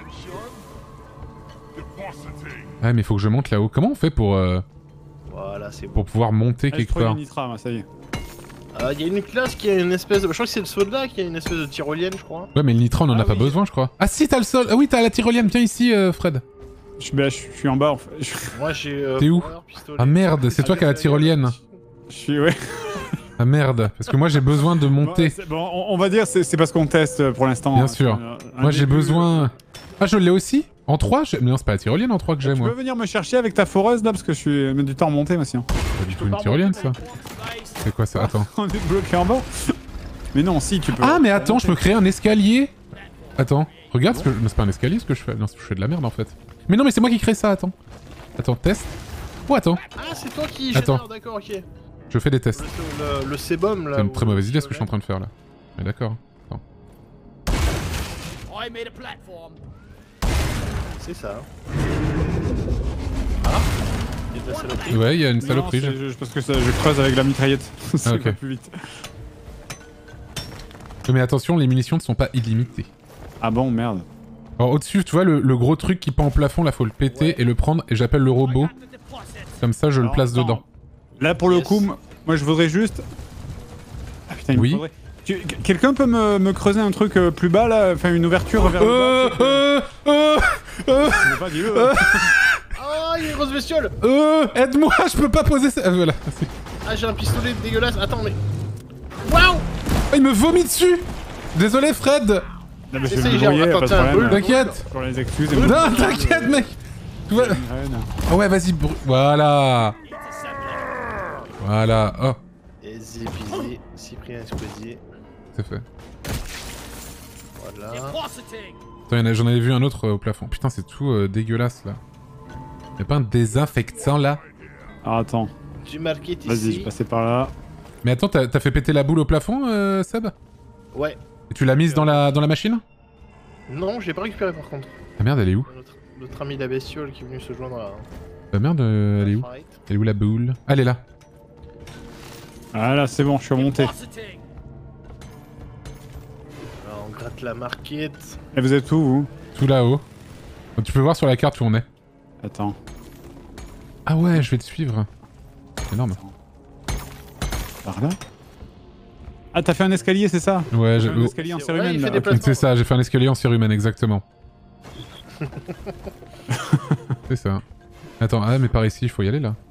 Ouais, mais il faut que je monte là-haut. Comment on fait pour, euh, Voilà, c'est bon. pour pouvoir monter Ah, je quelque trouve part? une nitra, moi, ça y est. Il y a une classe qui a une espèce de... Je crois que c'est le soldat qui a une espèce de tyrolienne, je crois. Ouais, mais le nitra, on en a Ah pas oui. besoin, je crois. Ah si, t'as le sol. Ah oui, t'as la tyrolienne. Viens ici, euh, Fred. Je, bah, je, je suis en bas, en fait. Je, Moi, j'ai... euh, T'es où power, pistolet. Ah merde, c'est toi qui as la tyrolienne. je suis... Ouais. Ah merde, parce que moi j'ai besoin de Bon, monter. c'est- bon, on, on va dire c'est c'est parce qu'on teste euh, pour l'instant. Bien hein, sûr. c'est un- un Moi j'ai début, besoin... Ah, je l'ai aussi? En trois je... Non, c'est pas la tyrolienne en trois que j'ai, Tu moi. peux venir me chercher avec ta foreuse là parce que je suis mis du temps à monter moi sinon. Pas du tout une tyrolienne, ça. C'est quoi ça? Attends. On est bloqué en bas. Mais non, si tu peux. Ah, mais attends, je peux créer un escalier. Attends, regarde ce que. Non, c'est pas un escalier ce que je fais. Non, je fais de la merde en fait. Mais non, mais c'est moi qui crée ça, attends. Attends, test. Oh, attends. Ah, c'est toi qui Attends. génère, d'accord, ok. Je fais des tests. Le, le, le sébum là. C'est une où- très mauvaise idée ce que je suis en train de faire là. Mais d'accord. Attends. C'est ça. Ah, il y a de la saloperie. Ouais, il y a une Non, saloperie. c'est j'ai- juste parce que ça, je creuse avec la mitraillette. ça Ah, ok. va plus vite. Mais attention, les munitions ne sont pas illimitées. Ah bon, merde. Alors au-dessus, tu vois le, le gros truc qui pend en plafond, là faut le péter Ouais. et le prendre et j'appelle le robot. Comme ça, je le Alors, place attends. dedans. Là pour le Yes. coup, m- moi je voudrais juste. Ah putain, il Oui. me faudrait. Tu- Quelqu'un peut me, me creuser un truc euh, plus bas là, enfin une ouverture vers le Euh, bas. euh, euh, euh, Je veux pas dire, euh. Ah, il y a une grosse bestiole. euh, aide-moi, je peux pas poser ça. Ah, voilà. merci. Ah, j'ai un pistolet dégueulasse. Attends, mais. Waouh. Ah, il me vomit dessus. Désolé, Fred. Non, mais je Essaye, vais me genre, débrouiller, attends, pas de tiens, problème. brûle. T'inquiète. Pour les excuses. Non, t'inquiète, mec. Tout va- Ah ouais, vas-y. brûle. Voilà. Voilà. Oh, Easy peasy. Cyprien Esquezier. c'est fait. Voilà. Attends, y'en a- j'en avais vu un autre euh, au plafond. Putain, c'est tout euh, dégueulasse là. Y'a pas un désinfectant là? Alors attends, J'ai marqué ici. vas-y, je passais par là. Mais attends, t'as t'as fait péter la boule au plafond, euh, Seb? Ouais. Et tu l'as mise dans la, dans la machine? Non, je l'ai pas récupéré par contre. Ah merde, elle est où? Notre, notre ami la bestiole qui est venu se joindre à. Ah merde, euh, elle est où? Fight. Elle est où la boule? Ah, elle est là. Ah là, c'est bon, je suis remonté. Alors, on gratte la marquette. Et vous êtes où vous? Tout là-haut. Donc, tu peux voir sur la carte où on est. Attends. Ah ouais, je vais te suivre. C'est énorme. Par là? Ah, t'as fait un escalier, c'est ça? Ouais, T'as j'ai... fait un oh, escalier en C'est- série ouais, humaine il fait là. des ok. placements. c'est ça, j'ai fait un escalier en série humaine, exactement. C'est ça. Attends, ah mais par ici, il faut y aller là.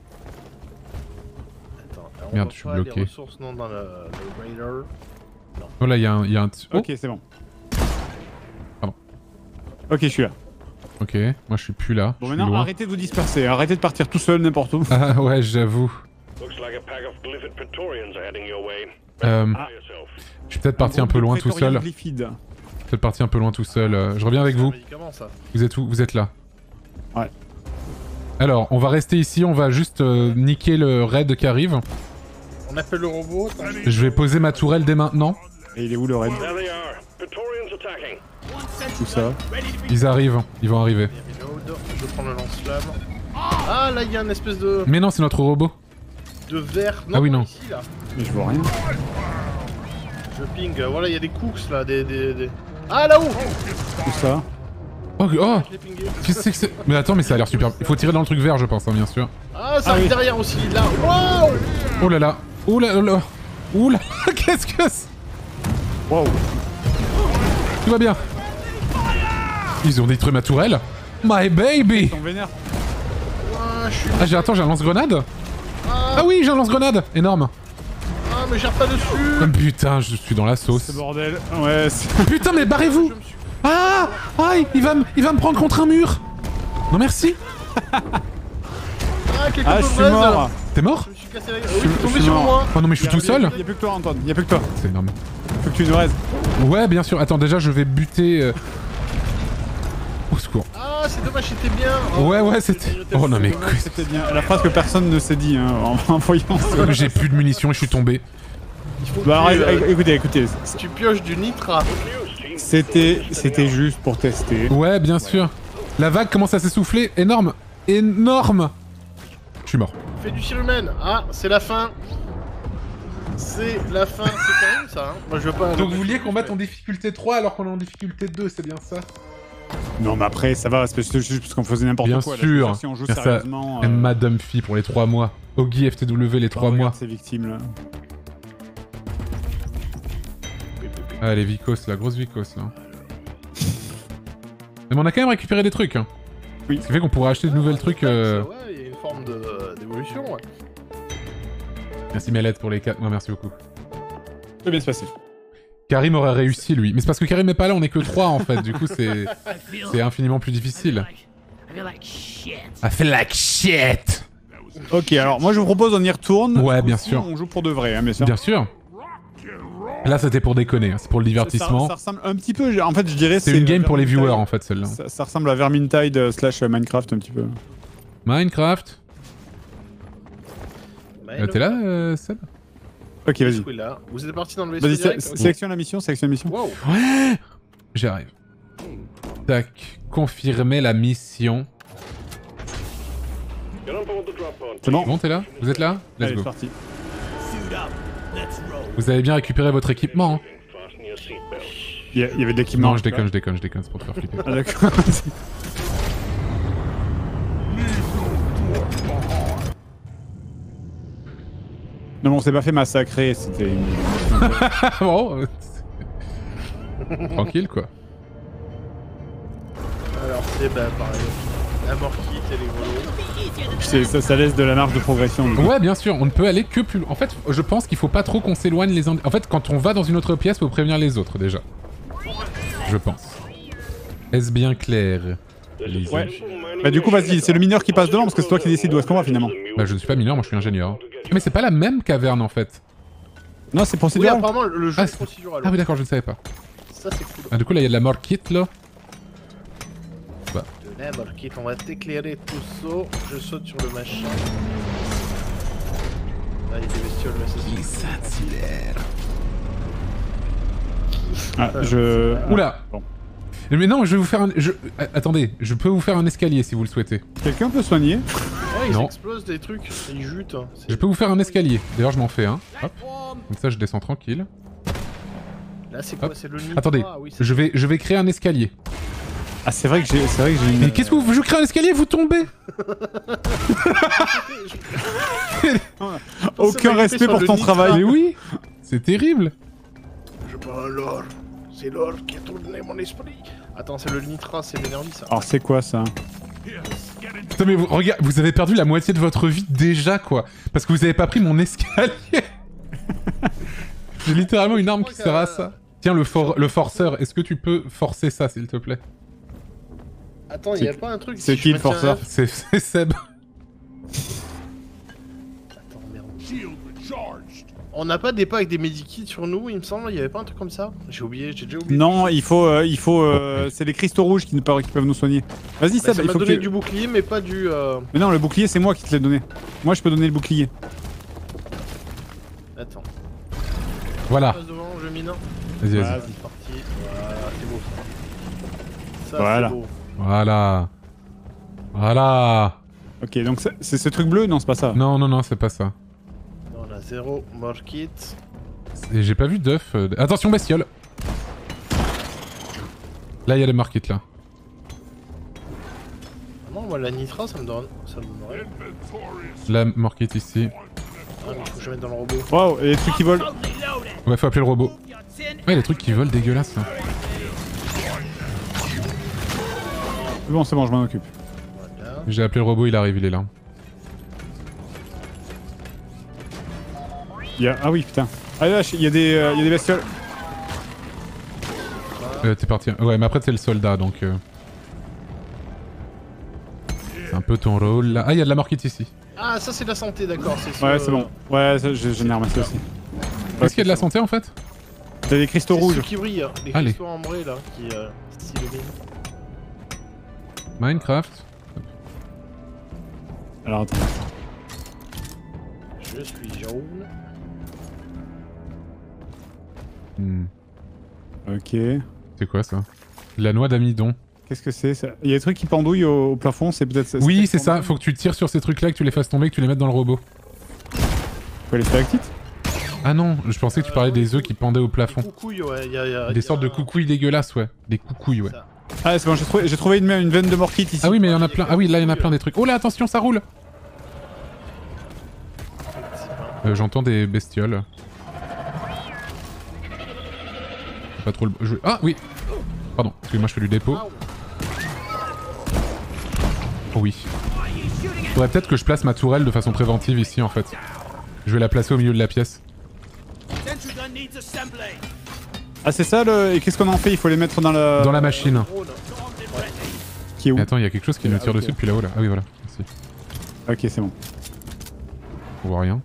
Attends, on Merde, voit je suis pas bloqué. Les ressources non dans le, le Raider. Oh là, il y a un... y a un t- oh, Ok, c'est bon. Pardon. Ok, je suis là. ok, moi je suis plus là. Bon, je suis maintenant, loin. arrêtez de vous disperser. Arrêtez de partir tout seul n'importe où. Ah ouais, j'avoue. Looks like a pack of Glyphid Praetorians are heading your way. Euh, Prepare yourself. je suis peut-être parti un peu loin tout seul. Peut-être parti un peu loin tout seul. euh, Je reviens avec vous. Comment ça? Vous êtes où? Vous êtes là. Ouais. Alors, on va rester ici, on va juste euh, niquer le raid qui arrive. On appelle le robot. Attends, je- Je vais poser ma tourelle dès maintenant. Et il est où le raid? There they are. Praetorians attacking. Tout ça. Ils arrivent, ils vont arriver. Reload. Je prends le lance-flamme. Ah, là, il y a une espèce de, Mais non, c'est notre robot. de verre. Ah oui, non. Ici, là. Mais je vois rien. Je ping. euh, Voilà, il y a des cooks là. Des, des, des... Ah, là-haut. Tout ça. Oh, oh Je l'ai pingé. qu'est-ce que c'est que c'est? Mais attends, mais ça a l'air super. Il faut tirer dans le truc vert, je pense, hein, bien sûr. Ah, ça Ah arrive oui. derrière aussi. Là. Wow. Oh là là. Oh là là. Oh là. Qu'est-ce que c'est? Wow. Tout va bien. Ils ont détruit ma tourelle. My baby. Ils sont vénères. Ah, je suis. Ah, j'ai attends, j'ai un lance-grenade. Ah oui, j'ai un lance-grenade. Énorme. Ah, mais j'arrive pas dessus. Oh, putain, je suis dans la sauce. Ce bordel. Ouais, c'est... Putain, mais barrez-vous. Je me suis. Ah. Aïe, il va, me- il va me prendre contre un mur. Non merci. Ah, quelque Ah, je chose suis de T'es mort. base. mort? Je me suis cassé la gueule. Je Oui, suis- je suis je tombé suis sur mort. moi. Oh non mais je suis tout seul. Y'a plus que toi, Antoine. Y'a plus que toi. C'est énorme. Faut que tu nous restes. Ouais, bien sûr. Attends, déjà, je vais buter... euh, Au secours. Ah, c'est dommage, c'était bien. Oh, Ouais, ouais, c'était... Oh non mais... C'était bien. La phrase que personne ne s'est dit hein, en, en voyant ce... J'ai plus de munitions et je suis tombé. Il faut Bah, que tu, arrête, euh, écoutez, écoutez. tu pioches du nitra. C'était, c'était juste pour tester. Ouais, bien sûr. La vague commence à s'essouffler. Énorme. Énorme. Je suis mort. Fais du surhumaine. Ah, c'est la fin. C'est la fin. C'est quand même ça. Hein. Moi, je veux pas. Donc vous vouliez qu'on batte en difficulté trois alors qu'on est en difficulté deux, c'est bien ça? Non, mais après, ça va, c'est parce que- juste parce qu'on faisait n'importe Bien quoi. là. sûr. Je veux dire, si on joue Merci à sérieusement. euh, Madame Phi pour les trois mois. Oggy F T W les trois regarde mois. ces victimes là. Ah, les vicos, la grosse vicos là. Mais on a quand même récupéré des trucs. Hein. Oui. Ce qui fait qu'on pourrait acheter de nouvelles trucs. euh, Ouais, il y a une forme de- d'évolution. Ouais. Merci Mélette pour les quatre mois, merci beaucoup. Ça peut bien se passer. Karim aurait réussi lui. Mais c'est parce que Karim est pas là, on est que trois en fait. Du coup c'est c'est infiniment plus difficile. I feel like shit. Ok, alors moi je vous propose on y retourne. Ouais, bien Aussi, sûr. On joue pour de vrai, hein, bien sûr. Bien sûr. Là c'était pour déconner, hein. C'est pour le divertissement. Ça, ça ressemble un petit peu, en fait je dirais C'est une game pour les viewers en fait celle-là. Ça, ça ressemble à Vermintide euh, slash Minecraft un petit peu. Minecraft. Mais Euh, T'es non. là euh, Seb? Ok, vas-y. Oui, là. Vous êtes parti dans le Vas-y, vaisseau sé- direct sélectionne la mission, sélectionne la mission. Wow. Ouais. J'arrive. Tac. Confirmer la mission. Get on board the drop pod. C'est bon. Bon t'es là? Vous êtes là? Let's Allez, go. c'est parti. Vous avez bien récupéré votre équipement, hein? Fasten your seatbelt. Il y, a- il y avait de l'équipement. Non je déconne, je déconne, je déconne, c'est pour te faire flipper. Ah d'accord. Non mais on s'est pas fait massacrer, c'était une... Ah bon euh, tranquille quoi. Alors, c'est bah, pareil. La mort quitte et les grelots. C'est- ça, ça laisse de la marge de progression. du coup. Ouais bien sûr, on ne peut aller que plus loin. En fait je pense qu'il faut pas trop qu'on s'éloigne les uns... En fait quand on va dans une autre pièce, faut prévenir les autres déjà. Je pense. Est-ce bien clair? Les Ouais. amis Bah du coup vas-y, c'est le mineur qui passe devant parce que c'est toi qui décides où est-ce qu'on va finalement. Bah je ne suis pas mineur, moi je suis ingénieur. Mais c'est pas la même caverne en fait. Non c'est Oui, procédural. apparemment, le jeu Ah, est c'est- procédural. Ah oui d'accord, je ne savais pas. Ça, c'est cool. Ah, du coup là il y a de la mort kit là. De la mort quitte, on va t'éclairer tout ça. Je saute sur le machin. Là, il y a des bestioles, mais c'est Ah, je... Oula. Bon. Mais non, je vais vous faire un... Je... euh, Attendez, je peux vous faire un escalier si vous le souhaitez. Quelqu'un peut soigner? Ouais, ils Non. explosent des trucs, ils jutent. hein. C'est- Je peux vous faire un escalier. D'ailleurs je m'en fais un. Hop. Comme ça je descends tranquille. Là, c'est quoi? Hop. C'est le nid. Attendez, Ah, oui, c'est- je vais, je vais créer un escalier. Ah c'est vrai que j'ai c'est vrai que j'ai une... Mais qu'est-ce que vous... Je crée un escalier, vous tombez. Aucun m'arrêter respect sur pour le ton nitrat. travail. Mais oui. C'est terrible. Je parle l'or. C'est l'or qui a tourné mon esprit. Attends, c'est le nitrat, c'est l'énergie ça. Alors c'est quoi ça? Putain mais vous, regarde, vous avez perdu la moitié de votre vie déjà quoi. Parce que vous avez pas pris mon escalier. J'ai littéralement une arme qui sert à ça. Tiens le, for... le forceur, est-ce que tu peux forcer ça s'il te plaît? Attends, il y a pas un truc. c'est si qui je le maintiens forceur? F- C'est c'est Seb. Attends, merde. On n'a pas des pas avec des medikits sur nous, il me semble. Il y avait pas un truc comme ça? J'ai oublié, j'ai déjà oublié. Non, il faut... euh, il faut euh, c'est les cristaux rouges qui, nous, par- qui peuvent nous soigner. Vas-y Bah, Seb, ça il m'a faut que donné tu... du bouclier, mais pas du. Euh... Mais non, le bouclier c'est moi qui te l'ai donné. Moi je peux donner le bouclier. Attends. Voilà. Passe devant, je mine. Vas-y vas-y. Vas-y, c'est parti. Voilà, c'est beau ça. Ça, Voilà. c'est beau. Voilà. Voilà. Ok, donc c'est c'est ce truc bleu? Non, c'est pas ça. Non non non c'est pas ça. Non, on a zéro mort kit. Et j'ai pas vu d'œuf. euh, Attention bestiole. Là il y a les markets là. Ah non, moi la nitra, ça me donne. Ça me donne rien. La market ici. Ah, mais faut que je mette dans le robot. Waouh, et les trucs qui volent. Ouais faut appeler le robot. Ouais les trucs qui volent dégueulasses là. Bon, c'est bon, je m'en occupe. Voilà. J'ai appelé le robot, il arrive, il est là. Il y a... Ah oui, putain. Ah là, il y a des, euh, il y a des bestioles. Euh, T'es parti. Ouais mais après c'est le soldat donc... Euh... C'est un peu ton rôle là. Ah il y a de la market ici. Ah, ça c'est de la santé, d'accord. C'est Ouais, ce- c'est bon. Ouais, ça, je- j'en ai ramassé aussi. Est-ce qu'il y a de la santé en fait? T'as des cristaux C'est rouges. ceux qui brillent, hein, les Allez. cristaux ambrés là, qui euh, s'illuminent. Minecraft. Alors attends. Je suis jaune. Hmm. Ok. C'est quoi ça? La noix d'amidon. Qu'est-ce que c'est ça? Il y a des trucs qui pendouillent au, au plafond, c'est peut-être ça. Oui c'est ça, faut que tu tires sur ces trucs là, que tu les fasses tomber, que tu les mettes dans le robot. Quoi, les stalactites? Ah non, je pensais que tu parlais des œufs qui pendaient au plafond. Des coucouilles, ouais. Y a, y a, Des y a- sortes de coucouilles dégueulasses ouais. Des coucouilles ouais. Ça. Ah, c'est bon, j'ai trouvé, j'ai trouvé une, une veine de morkit ici. Ah oui mais il y en a plein. Ah oui là il y en a plein des trucs. Oh là attention ça roule. Euh, J'entends des bestioles. C'est pas trop le... je- Ah oui. Pardon, excuse-moi je fais du dépôt. Oh oui. Faudrait peut-être que je place ma tourelle de façon préventive ici en fait. Je vais la placer au milieu de la pièce. Ah c'est ça le... Et qu'est-ce qu'on en fait? Il faut les mettre dans la... Dans la machine. Drone. Qui est où? Mais attends, il y a quelque chose qui nous Ah, tire ok. dessus depuis là-haut là. Ah oui voilà, merci. Ok, c'est bon. On voit rien.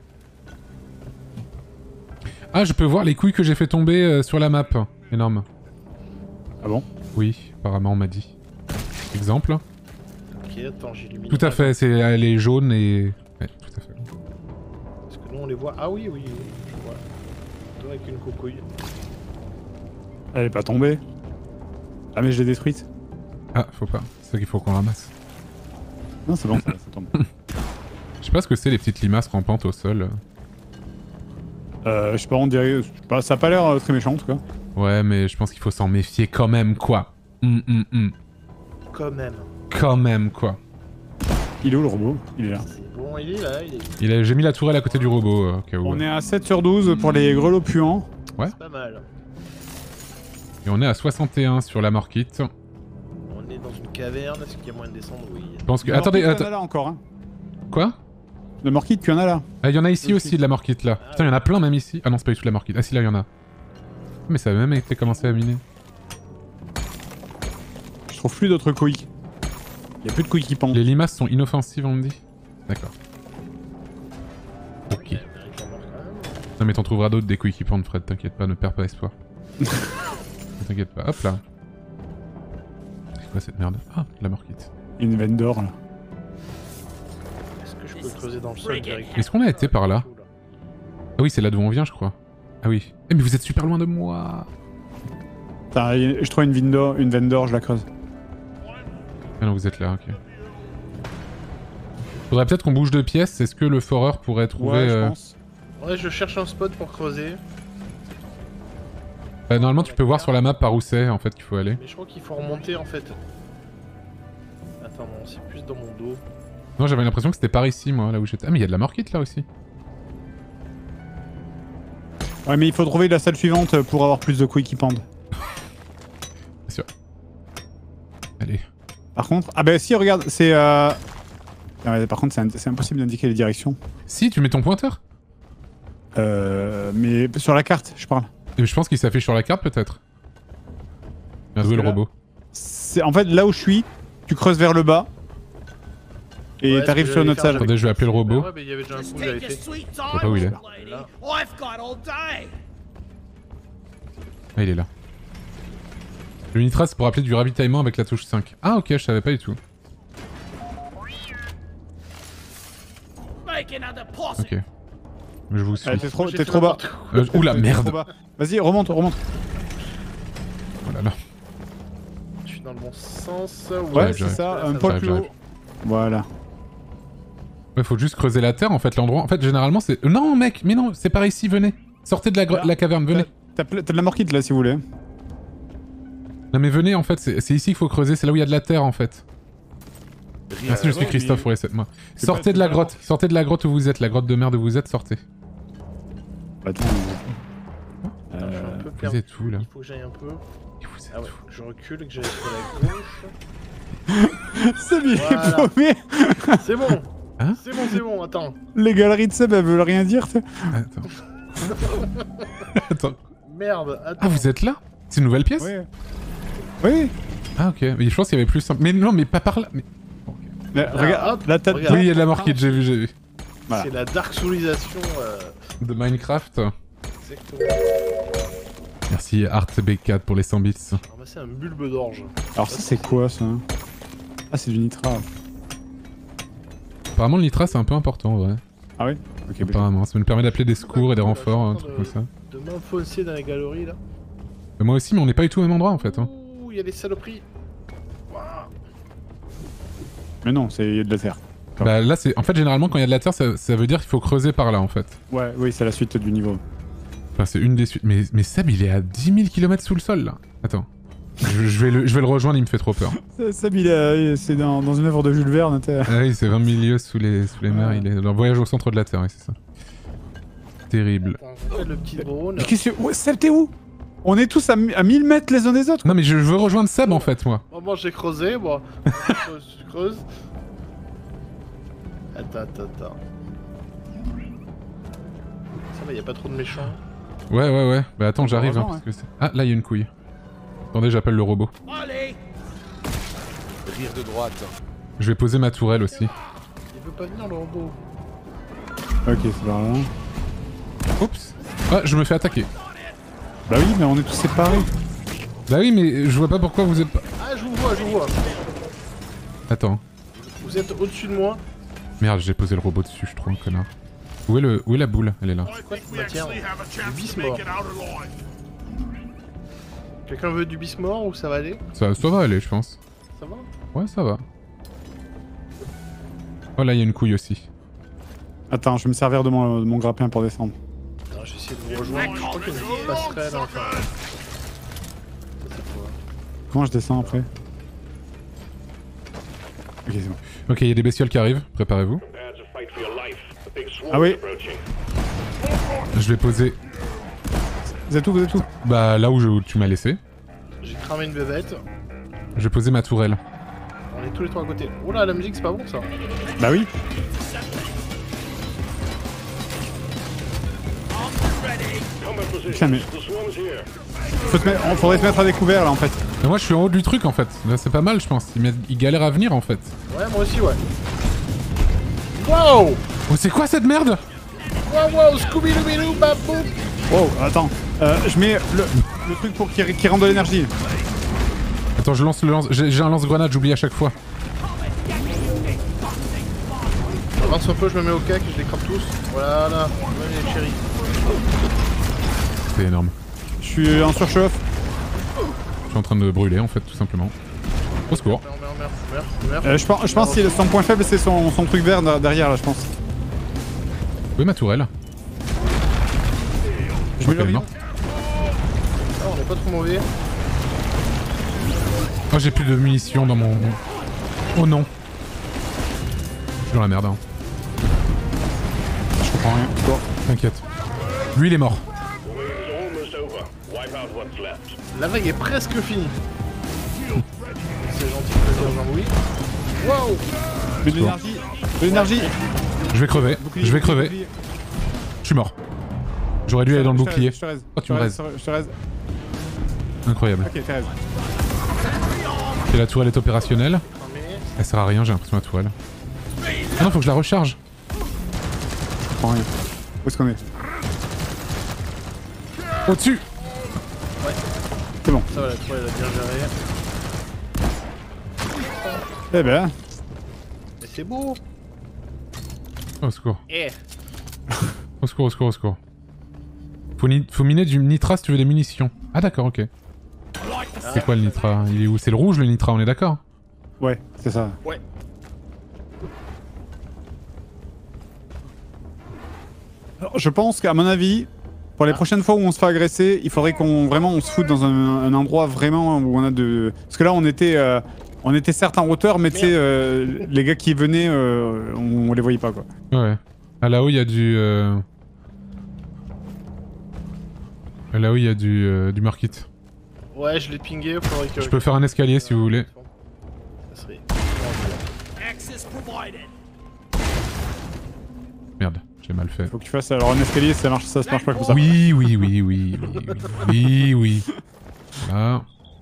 Ah, je peux voir les couilles que j'ai fait tomber euh, sur la map. Énorme. Ah bon? Oui, apparemment on m'a dit. Exemple. Ok, attends, j'illumine. Tout à fait, c'est elle est jaune et... Ouais, tout à fait. Parce que nous on les voit. Ah oui, oui, oui, je vois. Toi avec une coucouille. Elle est pas tombée. Ah mais je l'ai détruite. Ah, faut pas. C'est ça qu'il faut qu'on ramasse. Non c'est bon, ça, ça tombe. Je sais pas ce que c'est les petites limaces rampantes au sol. Euh, je sais pas, on dirait... je sais pas, ça a pas l'air euh, très méchant en tout cas. Ouais, mais je pense qu'il faut s'en méfier quand même, quoi. Hum, hum, hum. Quand même. Quand même, quoi. Il est où le robot? Il est là. C'est bon, il est là, il est. Il a... J'ai mis la tourelle à côté du robot, euh, au cas où. On est à sept sur douze pour les grelots puants. C'est pas mal. Et on est à soixante et un sur la morquite. On est dans une caverne, est-ce qu'il y a moyen de descendre? Oui. Je pense que... Le Attendez, morquite, il y en attends... a là encore hein. Quoi? Le morquite, tu en as là. Ah, il y en a ici Aussi. aussi de la morquite, là. Putain, il y en a plein même ici. Ah non, c'est pas du tout de la morquite. Ah si, là, il y en a. Mais ça avait même été commencé à miner. Je trouve plus d'autres couilles. Il y a plus de couilles qui pendent. Les limaces sont inoffensives, on me dit. D'accord. Ok. Il y a un mec qui est mort quand même. Non mais t'en trouveras d'autres des couilles qui pendent, Fred, t'inquiète pas, ne perds pas espoir. Ne t'inquiète pas, hop là. C'est quoi cette merde? Ah, de la morquite. Une veine d'or là. Est-ce que je peux creuser dans le sol directement? Est-ce qu'on a été par là? Ah oui, c'est là d'où on vient, je crois. Ah oui. Eh mais vous êtes super loin de moi. Putain, je trouve une veine d'or, une veine d'or, je la creuse. Ah non, vous êtes là, ok. Faudrait peut-être qu'on bouge de pièce, est-ce que le foreur pourrait trouver... Ouais, je euh, pense. Ouais, je cherche un spot pour creuser. bah, normalement tu peux voir sur la map par où c'est en fait qu'il faut aller. Mais je crois qu'il faut remonter en fait. Attends, non, c'est plus dans mon dos. Non, j'avais l'impression que c'était par ici, moi, là où j'étais. Ah mais il y a de la morquite là aussi. Ouais, mais il faut trouver la salle suivante pour avoir plus de couilles qui pendent. Bien sûr. Allez. Par contre... Ah bah si, regarde, c'est... Euh... Ah ouais, par contre, c'est un- impossible d'indiquer les directions. Si, tu mets ton pointeur. Euh... Mais sur la carte, je parle. Et je pense qu'il s'affiche sur la carte peut-être. Bien joué que le là- robot. C'est en fait là où je suis, tu creuses vers le bas. Et Ouais, t'arrives ce que sur j'allais notre faire, salle. Attendez, je vais appeler le robot. Ouais, mais il y avait déjà un coup que j'avais fait. Je sais pas où il est. Là. Ah, il est là. Le nitras c'est pour appeler du ravitaillement avec la touche cinq. Ah ok, je savais pas du tout. Ok. Je vous suis. Ah, t'es trop, J'ai t'es fait trop bas. n'importe quoi. Euh, oula, T'es merde. trop bas. Vas-y, remonte, remonte. Oh là là. Je suis dans le bon sens. Ouais, Ouais, c'est j'arrive. ça, un va. poil J'arrive, plus haut. j'arrive. Voilà. Ouais, faut juste creuser la terre en fait, l'endroit. En fait, généralement c'est. Non, mec, mais non, c'est par ici, venez. Sortez de la, gro- Là. la caverne, venez. T'as ple- t'as de la morquite là si vous voulez. Non, mais venez en fait, c'est c'est ici qu'il faut creuser, c'est là où il y a de la terre en fait. Merci, je suis ouais, Christophe, mais- pour les sept mois. C'est Sortez pas- de la c'est pas grotte, grave. sortez de la grotte où vous êtes, la grotte de merde où vous êtes, sortez. Bah, attends, Attends, je suis un euh, peu Vous perdu. êtes où là? Il faut que j'aille un peu. Et vous êtes Ah ouais, où? je recule et que j'aille sur la gauche. Seb il est Voilà. paumé. C'est bon. Hein? C'est bon, c'est bon, attends. Les galeries de Seb elles veulent rien dire. t'sais. Attends. Attends. Merde, attends. Ah, vous êtes là? C'est une nouvelle pièce? Ouais. Oui. Ah, ok. Mais je pense qu'il y avait plus simple. Mais non, mais pas par là. Mais... Mais Ah, regarde, hop, là t'as. regarde. Oui, il y a de la morquite, j'ai vu, j'ai vu. Voilà. C'est la dark soulisation. Euh... De Minecraft. Exactement. Merci Art B quatre pour les cent bits. J'ai ramassé un bulbe d'orge. Alors ça c'est quoi ça? Ah c'est du nitra. Apparemment, le nitrat c'est un peu important, ouais. Ah oui. Ok. bah, Apparemment, ça me permet d'appeler des secours et des renforts, un truc comme ça. De m'enfoncer dans la galerie là. Mais moi aussi, mais on n'est pas du tout au même endroit en fait. Hein. Ouh, il y a des saloperies. Waouh. Mais non, c'est de la terre. Bah là, c'est. En fait, généralement, quand il y a de la terre, ça, ça veut dire qu'il faut creuser par là en fait. Ouais, oui, c'est la suite du niveau. Enfin, c'est une des suites. Mais, mais Seb, il est à dix mille kilomètres sous le sol là. Attends. Je, je vais, le, je vais le rejoindre, il me fait trop peur. Seb, il est, c'est dans, dans une œuvre de Jules Verne. t'es- Ah oui, c'est vingt mille lieues sous les, sous les mers, Ouais. il est dans le voyage au centre de la Terre, oui, c'est ça. Terrible. Attends, j'appelle le petit drone. Mais qu'est-ce que. Ouais, Seb, t'es où? On est tous à, mi- à mille mètres les uns des autres. Non, mais je veux rejoindre Seb en fait, moi. Bon, moi j'ai creusé, moi. je creuse, je creuse. Attends, attends, attends. Ça va, y a pas trop de méchants. Ouais, ouais, ouais. Bah attends, j'arrive. Hein, Heureusement, parce que c'est- ah, là, il y a une couille. Attendez, j'appelle le robot. Rire de droite. Je vais poser ma tourelle aussi. Il veut pas venir, le robot. Ok, c'est par là. Oups. Ah, je me fais attaquer. Bah oui, mais on est tous séparés. Bah oui, mais je vois pas pourquoi vous êtes pas... Ah, je vous vois, je vous vois. Attends. Vous êtes au-dessus de moi. Merde, j'ai posé le robot dessus, je suis trop un connard. Où est, le... Où est la boule? Elle est là. C'est quoi cette matière? Du bismore. Quelqu'un veut du bismore ou ça va aller? Ça, ça va aller, je pense. Ça va? Ouais, ça va. Oh là, il y a une couille aussi. Attends, je vais me servir de mon, de mon grappin pour descendre. Attends, je vais essayer de vous rejoindre. Je crois qu'il y a une passerelle enfin. Ça, c'est quoi? Comment je descends après? Ok, c'est bon. Ok, il y a des bestioles qui arrivent, préparez-vous. Prepare to fight for your life. The big swarm Ah oui. is approaching. Je vais poser... Vous êtes où? Vous êtes où? Bah là où je... tu m'as laissé. J'ai cramé une bébête. Je vais poser ma tourelle. On est tous les trois à côté. Oh là, la musique, c'est pas bon ça. Bah oui. Combat Putain, mais- position. The swarm's here. Faut se mettre- on faudrait se mettre à découvert là en fait. Mais moi je suis en haut du truc en fait. Là c'est pas mal je pense. Il, met- il galère à venir en fait. Ouais, moi aussi, ouais. Wow! Oh c'est quoi cette merde? Wow, wow, Scooby-Doo, babou! Wow, attends. Euh, je mets le, le truc pour qu'il qu'il rende de l'énergie. Attends je lance le lance... J'ai j'ai un lance-grenade, j'oublie à chaque fois. Avance un peu, je me mets au cac, je les crame tous. Voilà, venez, chérie. C'est énorme. Je suis en surchauffe. Je suis en train de brûler en fait tout simplement. Au secours. Merde, merde, merde, merde, merde. Euh, je pense, je pense que son point faible c'est son, son truc vert da- derrière là, je pense. Où est ma tourelle? Je me Ok, elle est le morte. Ah, on est pas trop mauvais. Oh j'ai plus de munitions dans mon... Oh non. Je suis dans la merde hein. Je comprends rien. Bon. T'inquiète. Lui il est mort. The wave is almost over. Wipe out what's left. La vague est presque finie. C'est gentil de le dire, Jean-Louis. Wow! De l'énergie. De l'énergie. Je vais crever. Je vais crever. Je suis mort. J'aurais dû aller dans le bouclier. Je te raise. Oh, tu me raises. Je te raise. Incroyable. Ok, tu raises. Et la tourelle est opérationnelle. Cramé. Elle sert à rien j'ai l'impression la tourelle. Ah non faut que je la recharge. Je comprends rien. Où est-ce qu'on est? Au-dessus. C'est bon. Ça va, la toile, elle a bien géré. Eh ben. Mais c'est beau! Au secours. Eh! Au secours, au secours, au secours. Faut, ni- faut miner du nitra si tu veux des munitions. Ah d'accord, ok. C'est quoi le nitra? Il est où? C'est le rouge le nitra, on est d'accord? Ouais, c'est ça. Ouais. Alors, je pense qu'à mon avis, pour les prochaines fois où on se fait agresser, il faudrait qu'on vraiment on se foute dans un, un endroit vraiment où on a de. Parce que là on était, euh, on était certes en hauteur, mais tu sais, euh, les gars qui venaient, euh, on, on les voyait pas quoi. Ouais. Ah là-haut il y a du... Euh... Là-haut il y a du, euh, du market. Ouais, je l'ai pingé, faudrait que... Je peux faire un escalier si vous voulez. Ça serait... Merde, j'ai mal fait. Faut que tu fasses alors un escalier, ça marche, ça se marche pas comme ça. Oui, oui, oui, oui, oui, oui, oui, oui. Voilà.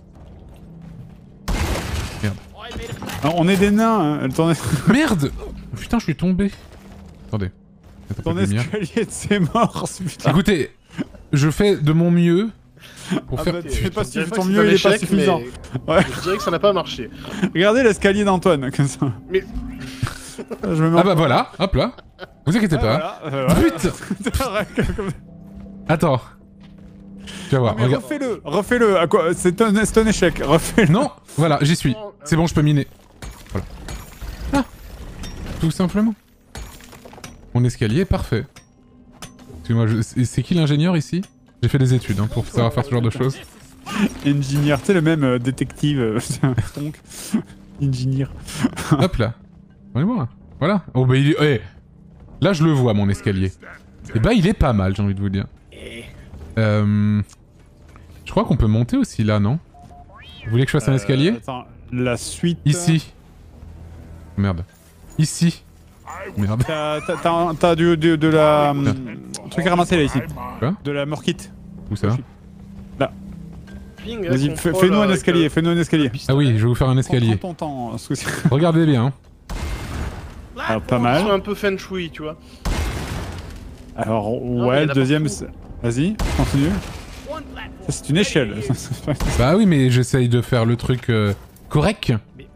Merde. Alors, on est des nains. Hein. Ton, Merde! Putain, je suis tombé. Attendez. Attends, ton pas de lumière. escalier, c'est mort. Putain. Écoutez, je fais de mon mieux pour Ah faire... bah, tu fais pas Je si dirais pas ton que c'est mieux, un il est pas échec, suffisant. mais- Ouais. Je dirais que ça n'a pas marché. Regardez l'escalier d'Antoine comme ça. Mais... Je me mets Ah en- bah voilà, hop là. Vous inquiétez Ah, pas. voilà, euh, Putain. voilà. Attends. Tu vas voir, Mais regarde. refais-le, refais-le. À quoi C'est un, c'est un échec. Refais-le. Non, voilà, j'y suis. C'est bon, je peux miner. Voilà. Ah. Tout simplement. Mon escalier est parfait. Excuse-moi, je- c'est c'est qui l'ingénieur ici? J'ai fait des études hein, pour savoir faire ce genre de choses. Engineer, tu sais le même euh, détective. euh, donc. Engineer. Hop là. Regardez-moi. Voilà. Oh bah il est... eh. Là je le vois mon escalier. Et bah il est pas mal, j'ai envie de vous dire. Euh... Je crois qu'on peut monter aussi là, non? Vous voulez que je fasse un escalier? Euh, Attends, la suite. Ici. Merde. Ici. Merde. T'as t'as- t'as- t'as du, du- de la. hum, truc à ramasser là ici. De la morkite. Où ça? Ping, Vas-y, contrôle fais- fais-nous un avec, escalier, euh, fais-nous un escalier. Ah oui, je vais vous faire un Prends escalier. ton temps, ce coup-ci. Regardez bien. Hein. Alors, pas Ils sont mal. un peu feng shui, tu vois. Alors, mais il y ouais, en le a deuxième... partout. c'est- Vas-y, continue. Ça, c'est une échelle. Bah oui, mais j'essaye de faire le truc euh, correct.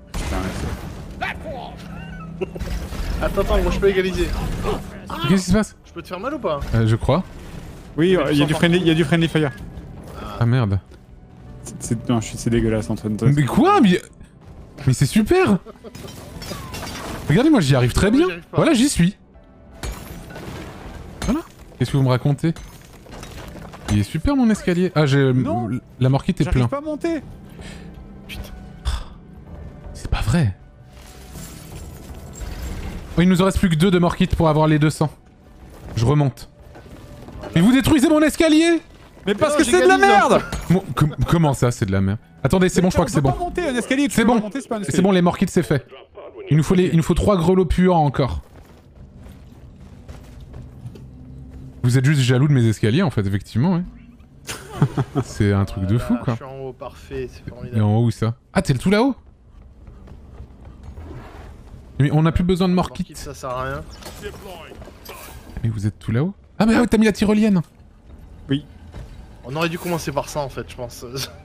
Attends, attends, moi je peux égaliser. Qu'est-ce qui se passe? Je peux te faire mal ou pas? euh, Je crois. Oui, il y a du friendly, il y a du friendly fire. Ah merde. C'est- C'est non, je suis- c'est dégueulasse, Antoine. Mais quoi? Mais, mais c'est super. Regardez, moi j'y arrive très bien. J'y arrive pas. Voilà, j'y suis. Voilà. Qu'est-ce que vous me racontez? Il est super mon escalier. Ah, j'ai... Non. La morkite est J'arrive plein. pas à monter. C'est pas vrai. Oh, il nous en reste plus que deux de morkite pour avoir les deux cents. Je remonte. Mais vous détruisez mon escalier! Mais parce Non, que c'est de la j'égalise, hein. merde. Bon, com- comment ça, c'est de la merde? Attendez, c'est bon, je crois que c'est bon. On peut pas monter un escalier. tu C'est peux pas bon. monter, c'est pas un escalier. C'est bon, les morkites, c'est fait. Il nous faut les... il nous faut trois grelots puants encore. Vous êtes juste jaloux de mes escaliers, en fait, effectivement, ouais. C'est un truc de fou, Voilà, quoi. Je suis en haut, parfait, c'est Et formidable. en haut, où ça? Ah, t'es le tout là-haut? Mais on n'a plus besoin de Morkite, morkite. ça sert à rien. Mais vous êtes tout là-haut? Ah, mais ah, ouais, t'as mis la tyrolienne. On aurait dû commencer par ça en fait, je pense.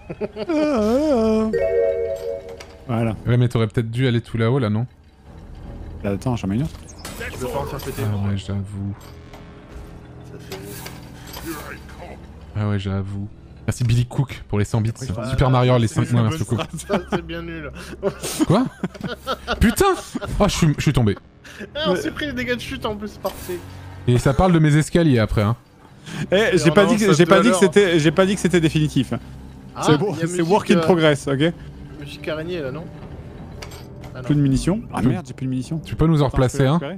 Voilà. Ouais, mais t'aurais peut-être dû aller tout là-haut, là, non? Là, attends, j'en mets une autre. Je peux pas en faire péter. Ah ouais, j'avoue. Ça fait... Ah ouais, j'avoue. Merci Billy Cook pour les cent bits. Voilà, Super Mario, les c'est cinq une mois, bonne merci beaucoup. strat, ça, c'est bien nul. Quoi? Putain! Oh, je suis, je suis tombé. Ah, on s'est pris les dégâts de chute en plus, parfait. Et ça parle de mes escaliers après, hein. Eh, Et j'ai on pas dit avance que à j'ai deux pas à dit que l'heure. c'était j'ai pas dit que c'était définitif. Ah, c'est bon, il y a c'est musique, work in euh, progress, ok? Musique araignée là, non? Ah, non. Plus de munitions. Ah merde, j'ai plus de munitions. Tu peux nous en Attends, je peux replacer les un? récupérer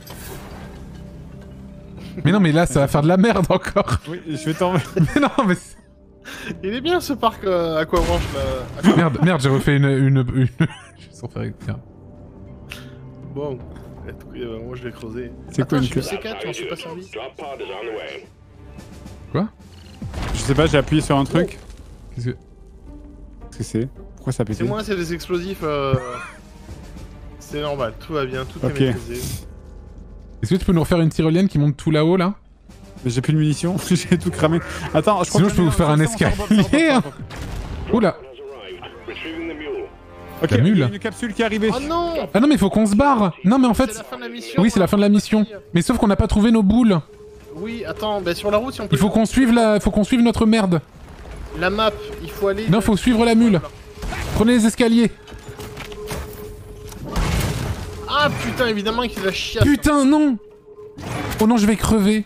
Mais non, mais là, ça va faire de la merde encore. Oui, je vais t'en. Mais non, mais... Il est bien ce parc euh, Aquabranche là. Merde, merde, j'ai refait une... une, une... je suis sans faire exprès. Bon, euh, moi je l'ai creusé. C'est quoi Attends, une je queue suis C quatre, j'en suis pas servi. Drop pod is on the way. Quoi? Je sais pas, j'ai appuyé sur un truc. Qu'est-ce que... Qu'est-ce que c'est? Pourquoi ça a pété? C'est moi, c'est des explosifs. Euh... C'est normal, tout va bien, tout Ok. est maîtrisé. Est-ce que tu peux nous refaire une tyrolienne qui monte tout là-haut, là? Mais j'ai plus de munitions, j'ai tout cramé. Attends, je crois Sinon, que je peux vous faire un escalier, hein. Oula! Has arrived. Retrieving the mule. Ok, La il y mule. a une capsule qui est arrivée. Oh non! Ah non, mais faut qu'on se barre! Non, mais en C'est fait... la fin de la mission. Oui, c'est la fin de la mission. Mais sauf qu'on n'a pas trouvé nos boules. Oui, attends, bah sur la route si on peut. Il faut qu'on suive la... faut qu'on suive notre merde. La map, il faut aller. Non, faut suivre la mule. Prenez les escaliers. Ah putain, évidemment qu'il a chiasse. Putain, non! Oh non, je vais crever.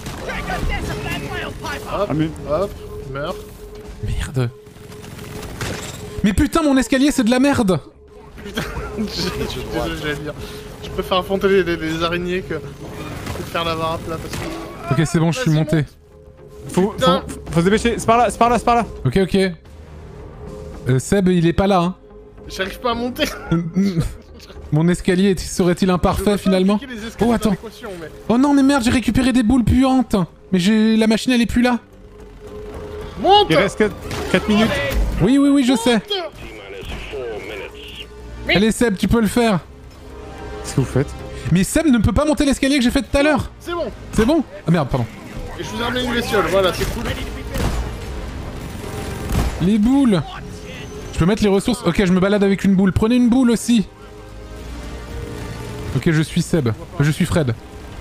Hop, Ah, mais- hop, meurs. Merde. Mais putain, mon escalier, c'est de la merde. Je suis désolé, j'allais dire. Je préfère affronter les, les- les araignées que, que de faire la varap là parce que. Ok, c'est bon, je suis Vas-y, monté. monte. Faut, Putain. faut, faut se dépêcher, c'est par là, c'est par là, c'est par là. Ok, ok. Euh, Seb, il est pas là, hein. J'arrive pas à monter. Mon escalier est- serait-il Je veux imparfait pas finalement? appliquer les escaliers Oh, dans attends. l'équation, mais... Oh non, mais merde, j'ai récupéré des boules puantes. Mais j'ai la machine, elle est plus là. Monte. Il reste que quatre minutes. Oui, oui, oui, je sais. T minus four minutes. Allez, Seb, tu peux le faire. Qu'est-ce que vous faites? Mais Seb ne peut pas monter l'escalier que j'ai fait tout à l'heure. C'est bon. C'est bon? Ah merde, pardon. Et je vous ai ramené une bestiole, voilà, c'est cool. Les boules. Je peux mettre les ressources. Ok, je me balade avec une boule. Prenez une boule aussi. Ok, je suis Seb. Je suis Fred.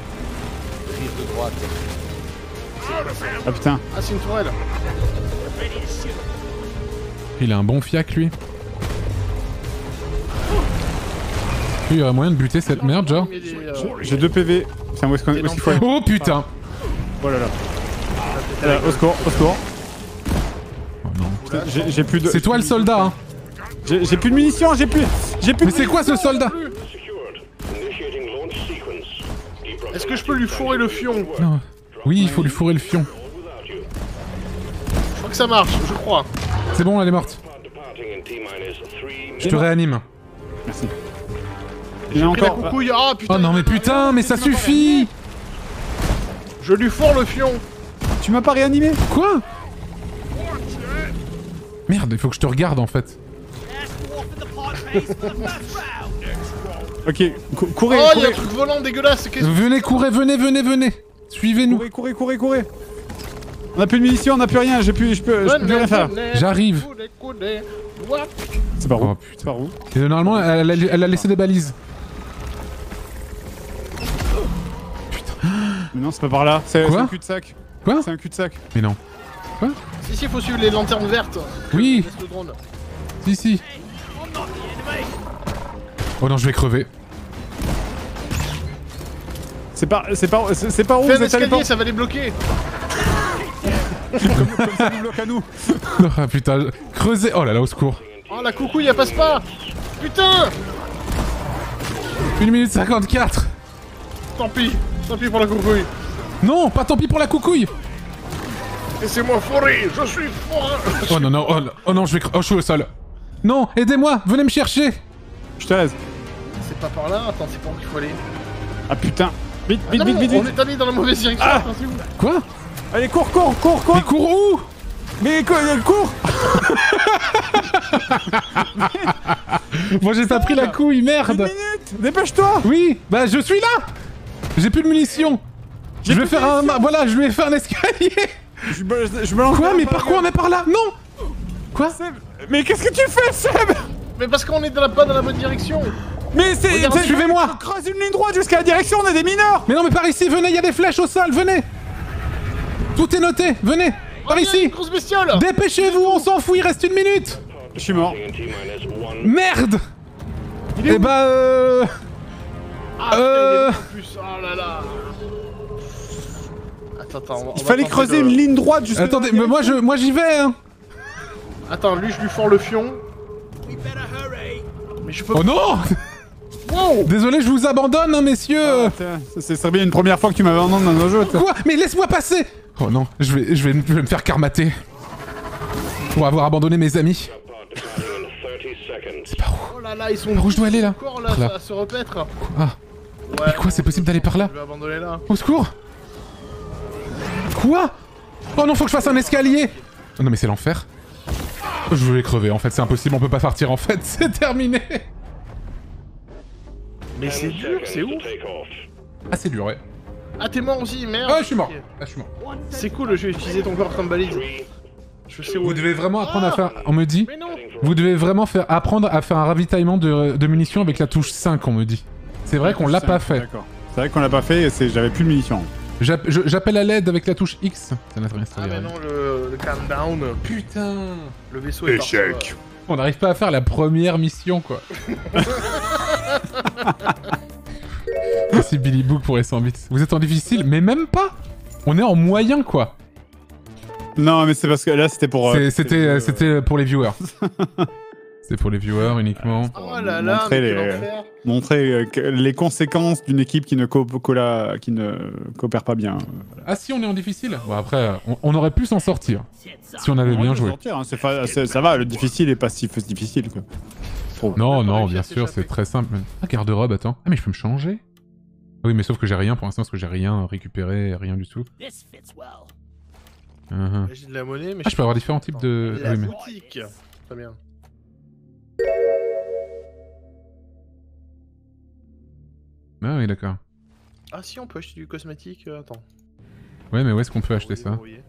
Ah putain. Ah, c'est une tourelle. Il a un bon fiac, lui. Il y aurait moyen de buter cette merde, genre. Il y a des, euh, J'ai deux P V. Tiens, où est-ce qu'on- où est-ce qu'il faut aller? Oh putain. Oh là là. Euh, au secours, au secours. Oh non. Putain, J'ai j'ai plus de. C'est toi le soldat, hein. J'ai j'ai plus de munitions, j'ai plus. J'ai plus. Mais de c'est quoi ce soldat? Secured. Initiating launch sequence. Deep Est-ce que je peux lui fourrer le fion? Non. Oui, il faut lui fourrer le fion. without you. Je crois que ça marche, je crois. C'est bon, elle est morte. Pod departing in T minus three Je te réanime. Merci. Il y en a Pris la encore. coucouille. Ah putain. Oh non, mais putain, mais ça suffit. Je lui fourre le fion. Tu m'as pas réanimé? Quoi? Merde, il faut que je te regarde en fait. Ok, cou courez, Oh, il y a courez. un truc volant dégueulasse. Qu'est-ce que Venez, courez, venez, venez, venez. Suivez-nous. Courez, courez, courez, courez. On a plus de munitions, on a plus rien, j'ai plus, je peux, je peux plus rien faire. J'arrive. C'est par où? Oh C'est putain. par où? Et normalement, elle, elle, elle a laissé des balises. Mais non, c'est pas par là. C'est Quoi? un cul-de-sac. Quoi? C'est un cul-de-sac. Mais non. Si, si, faut suivre les lanternes vertes. Oui. Laisse le drone. Si, si. Oh non, je vais crever. C'est pas, c'est pas, c'est c'est pas où Fais un vous êtes allé escalier, ça va les bloquer. comme, comme ça nous bloque à nous. Ah putain, je- creusez. Oh là là, au secours. Oh, la coucouille, elle passe pas. Putain. une minute cinquante-quatre. Tant pis. Tant pis pour la coucouille. Non, pas tant pis pour la coucouille. Laissez-moi fourrer. Je suis fourré. Oh non, non, oh, là- oh non, je vais cre... Oh, je suis au sol. Non, aidez-moi, venez me chercher. Je te laisse. C'est pas par là. Attends, c'est par où qu'il faut aller. Ah putain. Vite, Ah vite, non, vite, vite, on vite. est allé dans la mauvaise direction. Ah. Attends, c'est où? Quoi? Allez, cours, cours, cours, cours. Mais cours où? Mais co- euh, cours. Moi j'ai pas pris la couille, Une merde. minute. Dépêche-toi. Oui, bah je suis là. J'ai plus de munitions. Je J'ai vais plus de faire un... munitions. Voilà, je lui ai fait un escalier. Je me, je me lance. Quoi? dans Mais la par quoi on est par là? Non. Quoi? Seb. Mais qu'est-ce que tu fais, Seb? Mais parce qu'on est dans la, pas dans la bonne direction. Mais c'est. Regarde, c'est- suivez-moi. Creuse une ligne droite jusqu'à la direction, on est des mineurs. Mais non, mais par ici, venez, il y a des flèches au sol, venez. Tout est noté, venez. Par Oh, il y a ici. une grosse bestiole. Dépêchez-vous, on s'en fout, il reste une minute. Je suis mort. T minus one. Merde. Il est Eh où? bah euh... Ah, Euh. putain, il est loin en plus. Oh là là. Attends, attends. on va- on Il va fallait tenter creuser de- une ligne droite jusqu'à. Attendez, mais moi je, moi j'y vais. Hein. Attends, lui, je lui fends le fion. Mais je peux. Oh non. Wow. Désolé, je vous abandonne, hein, messieurs. Ah, tiens, ça, c'est serait bien une première fois que tu m'avais abandonné dans un jeu. toi. Quoi? Mais laisse-moi passer. Oh non, je vais, je vais, je vais me faire karmater pour avoir abandonné mes amis. Pod departing in thirty seconds. C'est par où? Oh là là, ils sont. Par où je dois aller là? Encore là, Par là. à se repaître. Ah, Ouais. mais quoi, c'est possible d'aller par là? Je vais abandonner là. Au secours. Quoi? Oh non, faut que je fasse un escalier. Oh non mais c'est l'enfer. Je vais crever en fait, c'est impossible, on peut pas partir en fait, c'est terminé. Mais c'est Ten dur, c'est seconds ouf. to take off. Ah c'est dur, ouais. Ah, t'es mort aussi, merde. Ah je suis mort. Ok. Ah je suis mort. C'est cool, je vais utiliser ton corps comme balise. Three. Je sais où. Vous devez vraiment apprendre à faire... On me dit... Mais non. Vous devez vraiment faire apprendre à faire un ravitaillement de, de munitions avec la touche cinq, on me dit. C'est vrai qu'on l'a pas fait. D'accord. C'est vrai qu'on l'a pas fait et c'est- j'avais plus de munitions. J'app- je- J'appelle à l'aide avec la touche X. Ça n'a rien Ah, mais servi. non, le, le countdown. Putain. Le vaisseau est parti. Échec. On n'arrive pas à faire la première mission, quoi. Merci Billy Book pour les cent bits. Vous êtes en difficile, mais même pas. On est en moyen, quoi. Non, mais c'est parce que là c'était pour. euh, C'est- C'était euh, euh, c'était pour les viewers. C'est pour les viewers uniquement. Oh là là, Montrer mais quel les- enfer. montrer euh, que- les conséquences d'une équipe qui ne, co- colla- qui ne coopère pas bien. Ah si, on est en difficile. Bon après, on, on aurait pu s'en sortir. Si on avait On bien peut joué. sortir, hein, c'est fa- c'est- ça va, le difficile est pas si f- difficile quoi. Je trouve. Non, On a non, réussi bien à sûr, s'échapper. c'est très simple. Ah, garde-robe, attends. Ah, mais je peux me changer? Oui, mais sauf que j'ai rien pour l'instant, parce que j'ai rien récupéré, rien du tout. Uh-huh. J'ai de la monnaie, mais Ah, je peux avoir différents types de... La Ah oui, mais... boutique. Très bien. Ah oui, d'accord. Ah si, on peut acheter du cosmétique. euh, Attends. Ouais, mais où est-ce qu'on peut acheter ça? Verrouillé.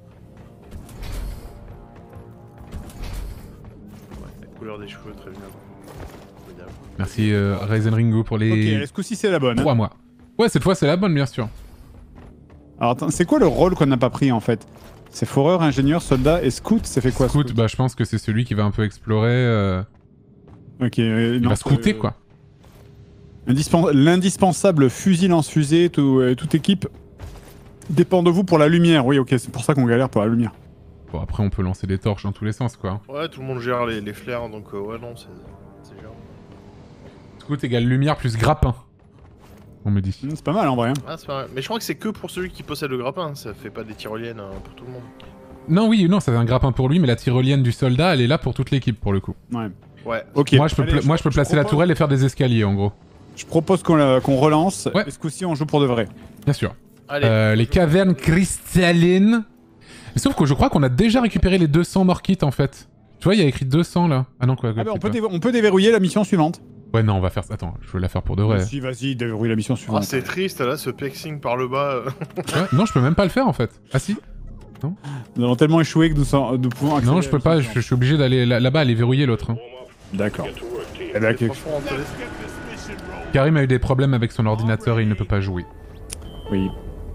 Ouais, la couleur des cheveux, très bien. Formidable. Merci euh, Ryzen Ringo pour Ok, les ce coup-ci c'est la bonne. hein. trois mois. Ouais, cette fois c'est la bonne, bien sûr. Alors attends, c'est quoi le rôle qu'on n'a pas pris en fait? C'est foreur, ingénieur, soldat et scout, ça fait quoi Scout, bah je pense que c'est celui qui va un peu explorer. euh, Ok, euh, Il non, va scouter, euh, quoi. indispen- L'indispensable fusil lance-fusée, tout, euh, toute équipe dépend de vous pour la lumière. Oui, ok, c'est pour ça qu'on galère pour la lumière. Bon, après, on peut lancer des torches dans tous les sens, quoi. Ouais, tout le monde gère les, les flares, donc euh, ouais, non, c'est c'est gérable. Scout égale lumière plus grappin. On me dit. Hmm, C'est pas mal en vrai. hein. Ah, c'est pas vrai. Mais je crois que c'est que pour celui qui possède le grappin, ça fait pas des tyroliennes hein, pour tout le monde. Non, oui, non, ça fait un grappin pour lui, mais la tyrolienne du soldat, elle est là pour toute l'équipe, pour le coup. Ouais. Ouais. Ok. Moi, je peux, Allez, pla- moi, je peux placer la propose- tourelle et faire des escaliers, en gros. Je propose qu'on la- qu'on relance. Ouais. Et ce coup-ci, on joue pour de vrai. Bien sûr. Allez. Euh, les cavernes cristallines Mais sauf que je crois qu'on a déjà récupéré les deux cents morkits en fait. Tu vois, il y a écrit deux cents là. Ah non, quoi. Ah bah, on, peut déver- on peut déverrouiller la mission suivante. Ouais, non, on va faire ça. Attends, je veux la faire pour de vrai. Si, vas-y, déverrouille la mission Ah, suivante. c'est triste là, ce pexing par le bas. euh. Ouais, non, je peux même pas le faire en fait. Ah si? Nous avons tellement échoué que nous, sens- nous pouvons accéder Non, à je la peux mission pas, je, suivante. je suis obligé d'aller là- là-bas, aller verrouiller l'autre. Hein. D'accord. Get to work, team. Eh ben, C'est ok. franchement intéressant. Karim a eu des problèmes avec son ordinateur et il ne peut pas jouer. Oui.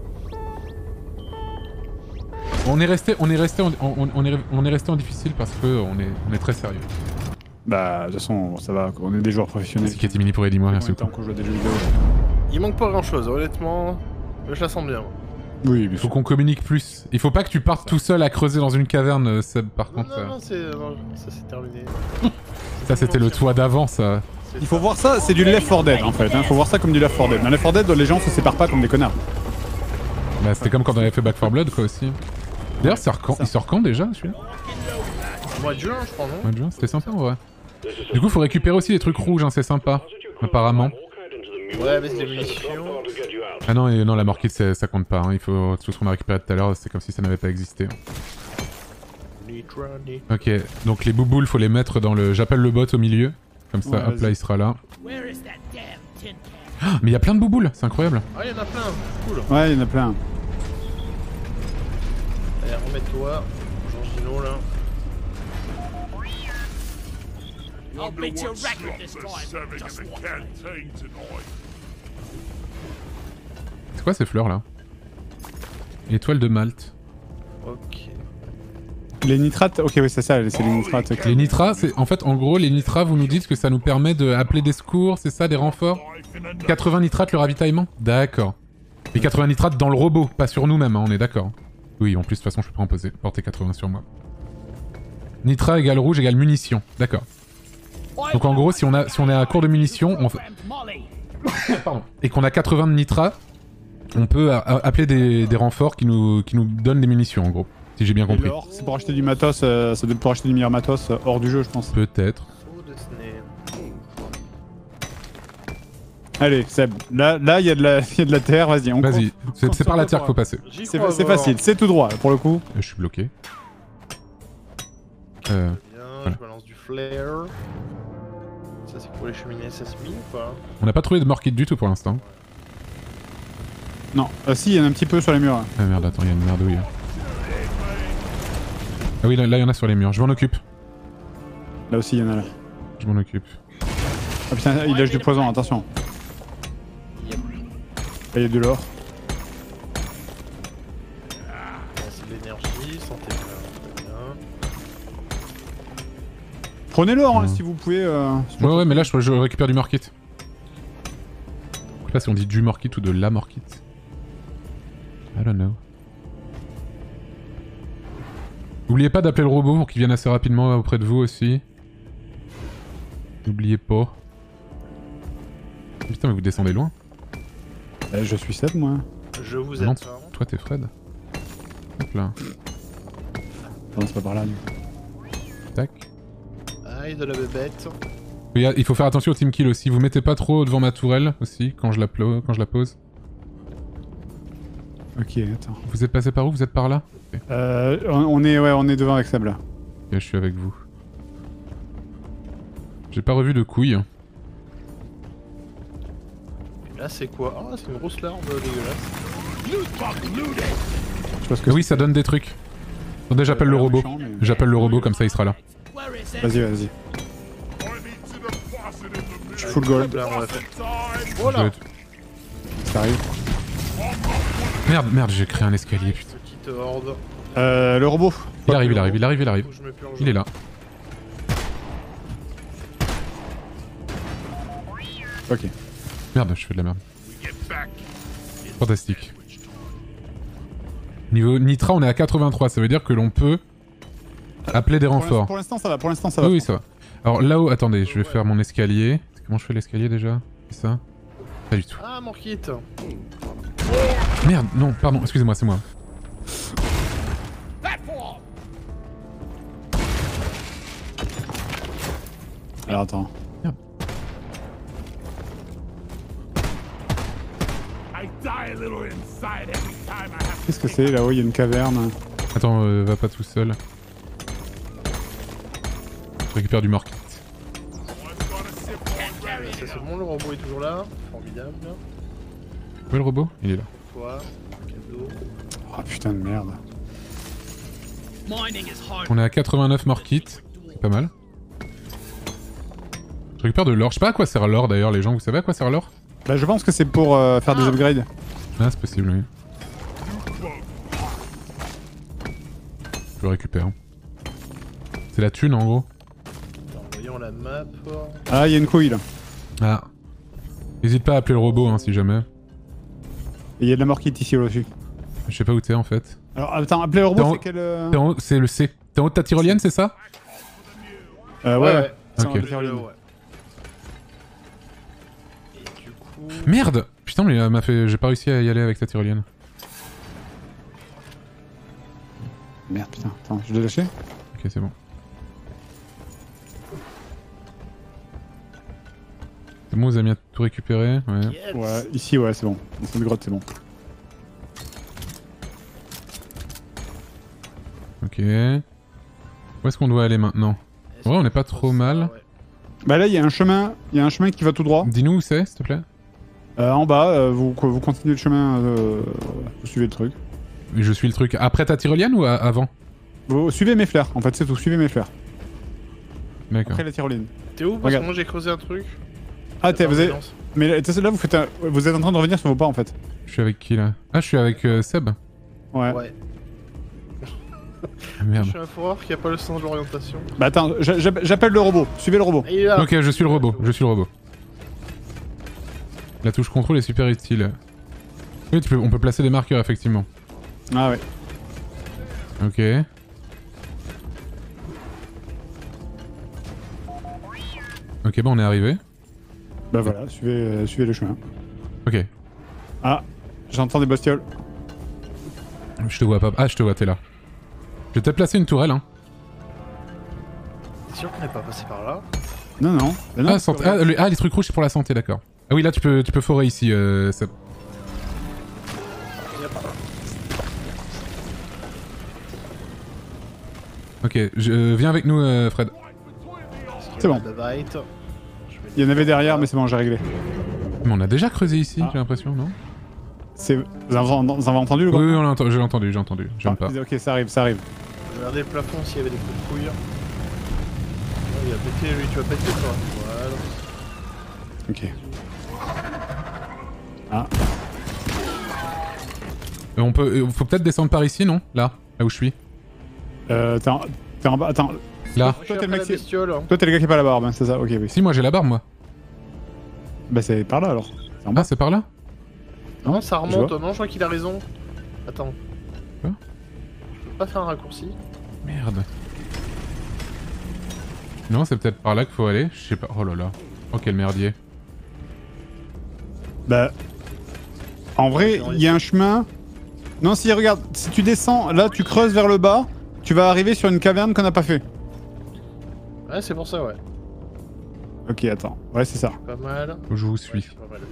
On est resté, on est resté, en, on, on est, on est resté en difficile parce que on est, on est très sérieux. Bah, de toute façon, ça va, on est des joueurs professionnels. C'est Katimini pour aider moi, merci Combien de temps beaucoup. qu'on joue à des jeux vidéo? Il manque pas grand chose, honnêtement. Je la sens bien. Oui, bien Il faut sûr. qu'on communique plus. Il faut pas que tu partes tout seul à creuser dans une caverne, euh, Seb, par Non, contre. non, euh, non, c'est. non, ça c'est terminé. Ça, c'était le toit d'avant, ça. Il faut voir ça, c'est du Left four Dead en fait. Hein. Faut voir ça comme du Left four Dead. Dans Left four Dead, les gens se séparent pas comme des connards. Bah, c'était comme quand on avait fait Back four Blood, quoi, aussi. D'ailleurs, ça sort quand- il sort quand déjà, celui-là? Au mois de juin, je crois, non? Mois de juin, c'était sympa en vrai. Du coup, faut récupérer aussi les trucs rouges, hein, c'est sympa. Apparemment. Ouais, mais c'est les munitions. Ah non, et non, la morkite, c'est- ça compte pas. Hein. Il faut tout ce qu'on a récupéré tout à l'heure, c'est comme si ça n'avait pas existé. Nitra, nitra. Ok, donc les bouboules, faut les mettre dans le. J'appelle le bot au milieu. Comme ça, Ouais, hop vas-y. là, il sera là. Ah, mais il y a plein de bouboules, c'est incroyable. Ah, il y en a plein, cool. Ouais, il y en a plein. Allez, remets-toi. Georgino là. I'll beat your record this time. Just watch me. C'est quoi ces fleurs là? Étoile de Malte. Ok. Les nitrates, ok, oui, c'est ça, c'est les nitrates. ok. Les nitras, c'est en fait en gros les nitras, vous nous dites que ça nous permet d'appeler des secours, c'est ça, des renforts? quatre-vingts nitrates le ravitaillement? D'accord. Et quatre-vingts nitrates dans le robot, pas sur nous-mêmes, hein, on est d'accord. Oui, en plus de toute façon je peux pas en poser, porter quatre-vingts sur moi. Nitra égale rouge égale munitions, d'accord. Donc en gros si on a si on est à court de munitions, on fait... Pardon. Et qu'on a quatre-vingts de nitras, on peut a- a- appeler des, des renforts qui nous, qui nous donnent des munitions en gros. Si j'ai bien Et compris. l'or, c'est pour acheter du matos, euh, ça doit être pour acheter du meilleur matos euh, hors du jeu, je pense. Peut-être. Saut de Snare. Allez, Seb, là, là, il y a de la, il y a de la terre, vas-y, on Vas-y, court. c'est c'est par la terre qu'il faut passer. J'y C'est crois c'est voir. facile, c'est tout droit, pour le coup. Euh, Je suis bloqué. Euh, Bien, Voilà. je balance du flare. Ça c'est pour les cheminées, ça se mine ou pas? on n'a pas trouvé de morkit du tout pour l'instant. Non, ah si, il y en a un petit peu sur les murs. Ah merde, attends, il y a une merdouille. Ah oui, là, là, il y en a sur les murs. Je m'en occupe. Là aussi, il y en a là. Je m'en occupe. Ah putain, il lâche du poison, attention. Là, il y a de l'or. C'est de l'énergie, santé plein, très bien. Prenez l'or, hein, Ouais. si vous pouvez. Euh... Ouais, ouais, mais là, je, je récupère du morkit. Je sais pas si on dit du morkit ou de la morkit. I don't know. N'oubliez pas d'appeler le robot pour qu'il vienne assez rapidement auprès de vous aussi. N'oubliez pas. Putain, mais vous descendez loin. Euh, je suis Seb, moi. Je vous Non, attends. toi t'es Fred. Hop là. Non, c'est pas par là. lui. Tac. Aïe de la bébête. Il y a- il faut faire attention au team kill aussi. Vous mettez pas trop devant ma tourelle aussi quand je la, plo- quand je la pose. Ok, attends. Vous êtes passé par où? Vous êtes par là? Ok, Euh, on, on est, ouais, on est devant avec Seb là. je suis avec vous. J'ai pas revu de couilles. Et là c'est quoi? Ah, c'est une grosse larve dégueulasse. Je pense que Oui, ça donne des trucs. Attendez, j'appelle le robot. J'appelle le robot, comme ça il sera là. Vas-y, vas-y. Je suis full gold. Là on l'a fait. Je Voilà. vais- Ça arrive. Merde, merde, j'ai créé un escalier, putain. Petite horde. Euh, le robot. Il arrive, il arrive, il arrive, il arrive. Faut que je me purge. Il est là. Ok. Merde, je fais de la merde. Fantastique. Niveau Nitra, on est à quatre-vingt-trois, ça veut dire que l'on peut appeler des Pour l'in- renforts. Pour l'instant, ça va. Pour l'instant, ça va. Oui, oui, ça va. Alors là-haut, attendez, je vais faire mon escalier. Comment je fais l'escalier déjà? C'est ça? Pas du tout. Ah, mon kit. Merde, non, pardon, excusez-moi, c'est moi. Alors attends. I die a little inside every time I have Qu'est-ce que c'est là-haut? Il y a une caverne. Attends, euh, va pas tout seul. Je récupère du marquis. Ça c'est bon, le robot est toujours là. Formidable. Où est le robot? Il est là. Toi, cadeau. Oh putain de merde. On est à quatre-vingt-neuf marquis. C'est pas mal. Je récupère de l'or. Je sais pas à quoi sert l'or d'ailleurs, les gens. Vous savez à quoi sert l'or? Bah je pense que c'est pour euh, faire des upgrades. Ah, c'est possible, oui. Je le récupère. C'est la thune en gros. Alors, voyons la map. Ah, il y a une couille là. Ah. N'hésite pas à appeler le robot hein, si jamais. Et il y a de la mort qui est ici aussi. Je sais pas où t'es en fait. Alors attends, appeler le T'es robot, en- c'est quel. Euh... T'es en haut- C'est le C. T'es en haut de ta tyrolienne, c'est ça? Euh, ouais, ouais. C'est Ok. en tyrolienne. ouais. Et du coup. Merde! Putain, mais elle m'a fait. J'ai pas réussi à y aller avec ta tyrolienne. Merde, putain, attends, je l'ai lâché. Ok, c'est bon. C'est bon, vous avez bien tout récupéré? Ouais. Yes. Ouais, ici, ouais, c'est bon. Dans cette grotte, c'est bon. Ok. Où est-ce qu'on doit aller maintenant? Est-ce Ouais, on que n'est pas je trop pense mal. ça, ouais. Bah là, il y a un chemin, il y a un chemin qui va tout droit. Dis-nous où c'est, s'il te plaît. Euh, en bas, euh, vous, vous continuez le chemin, euh, vous suivez le truc. Je suis le truc. Après ta tyrolienne ou à- avant? Vous suivez mes fleurs, en fait, c'est tout, suivez mes fleurs. D'accord. Après la tyrolienne. T'es où? Parce Regarde. que moi j'ai creusé un truc. Ah, t'es, Attends, vous avez... silence. Mais là, t'es- là, vous, faites un... vous êtes en train de revenir sur vos pas, en fait. Je suis avec qui là? Ah, je suis avec euh, Seb. Ouais. Ouais. Ah, merde. Je suis un fourreur qui a pas le sens de l'orientation. Bah attends, j'a- j'a- j'appelle le robot, suivez le robot. Ah, il est là. Ok, je suis le robot. Je suis le robot. La touche contrôle est super utile. Oui, tu peux, on peut placer des marqueurs effectivement. Ah ouais. Ok. Ok, bah on est arrivé. Bah voilà, suivez, euh, suivez le chemin. Ok. Ah, j'entends des bestioles. Je te vois pas. Ah, je te vois, t'es là. Je vais peut-être placer une tourelle, hein. T'es sûr qu'on n'est pas passé par là? Non, non. Bah non Ah, santé- ah, le- ah, les trucs rouges, c'est pour la santé, d'accord. Ah oui, là, tu peux, tu peux forer ici, euh, Seb. Ok, je, euh, viens avec nous, euh, Fred. C'est bon. Il y en avait derrière, mais c'est bon, j'ai réglé. Mais on a déjà creusé ici, Ah. j'ai l'impression, non? C'est... Vous avez, vous avez entendu le Oui, gars oui, on l'a entendu, j'ai entendu, j'ai entendu. J'aime Ah, pas. ok, ça arrive, ça arrive. Regardez le plafond s'il y avait des coups de couille. Oh, il a pété lui, tu vas péter toi. Voilà. Ok. Ah, Euh, on peut, euh, faut peut-être descendre par ici, non? Là, là où je suis. euh, t'es en... t'es en bas, attends. Là. Je suis t'es le après mec la qui- bestiole. Toi, t'es le gars qui a pas la barbe, hein, c'est ça? Ok, oui. Si, moi j'ai la barbe, moi. Bah c'est par là, alors. C'est en bas. Ah, c'est par là? Non, ça Je remonte. vois. Non, je crois qu'il a raison. Attends. Quoi? Je peux pas faire un raccourci. Merde. Non, c'est peut-être par là qu'il faut aller. Je sais pas. Oh là là. Oh, quel merdier. Bah... En vrai, il y a un chemin... Non, si, regarde, si tu descends, là, tu creuses vers le bas, tu vas arriver sur une caverne qu'on n'a pas fait. Ouais, c'est pour ça, ouais. Ok, attends. Ouais, c'est ça. Pas mal. Je vous Ouais, suis. c'est pas mal.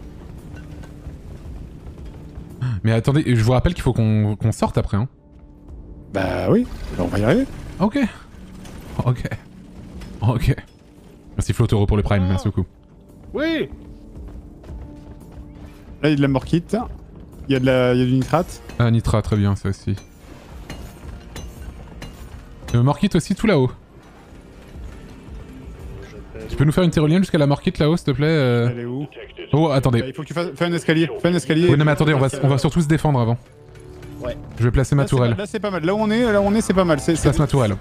Mais attendez, je vous rappelle qu'il faut qu'on qu'on sorte après, hein. Bah oui, bah, on va y arriver. Ok. Ok. Ok. Merci Flotoro pour le prime, merci beaucoup. Oui. Là, il y a de la morkite. Il y a de la... il y a du nitrate. Ah, Nitra, très bien, ça aussi. Euh, Morkit aussi, tout là-haut. J'appelle. Tu peux nous faire une tyrolienne jusqu'à la Morkit là-haut, s'il te plaît euh... Elle est où? Oh, Bah, attendez. il faut que tu fasses... Fais un escalier. Fais un escalier. Oui, non mais attendez, on va, on va surtout se défendre avant. Ouais. Je vais placer ma Là, c'est pas- tourelle. Là, c'est pas mal. Là où on est, là où on est, c'est pas mal. C'est... Je place ma tourelle.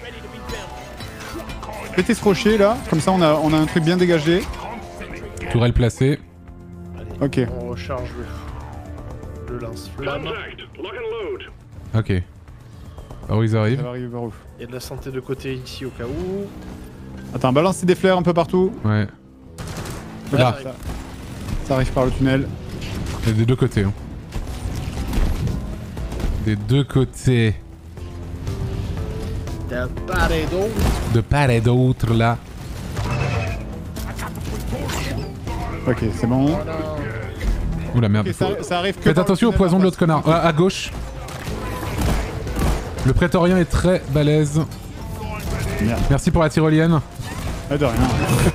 Pétez ce rocher, là. Comme ça, on a, on a un truc bien dégagé. Tourelle placée. Allez, Ok. on recharge le, le lance-flamme. Contact. Lock and load. Ok. Par où ils Ça arrivent? va arriver par où? Il y a de la santé de côté ici au cas où. Attends, balancez des fleurs un peu partout. Ouais. Ouais, Là. Ça, ça arrive par le tunnel. Et des deux côtés. Hein. Des deux côtés. De part et d'autre. De part et d'autre là. Ok, c'est bon. Voilà. Ouh la merde. Ok, faut- ça, ça arrive que Faites par le attention au tunnel poison en de l'autre face. connard. Ah, à gauche. Le prétorien est très balèze. Merde. Merci pour la tyrolienne. Ah, de rien.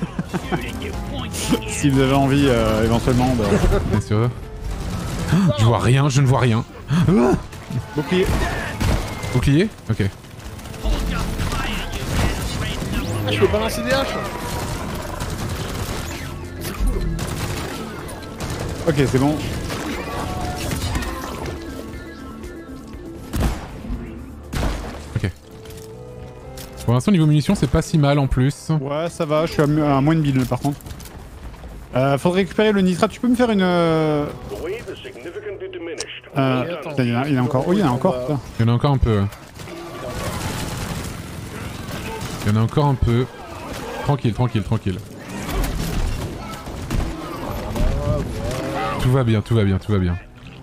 Si vous avez envie, euh, éventuellement, de... Bien sûr. Je vois rien, je ne vois rien. Bouclier. Bouclier? Ok. Ah, je peux pas lancer des haches. Ok, c'est bon. Ok. Pour l'instant, niveau munitions, c'est pas si mal en plus. Ouais, ça va, je suis à, mi- à moins de mille par contre. Euh, faudrait récupérer le nitrate. Tu peux me faire une... Euh... The wave is significantly diminished. euh, putain, il y en a, il y en a encore. Oh, il y en a encore. Putain. Il y en a encore un peu. Il y en a encore un peu. Tranquille, tranquille, tranquille. Tout va bien, tout va bien, tout va bien.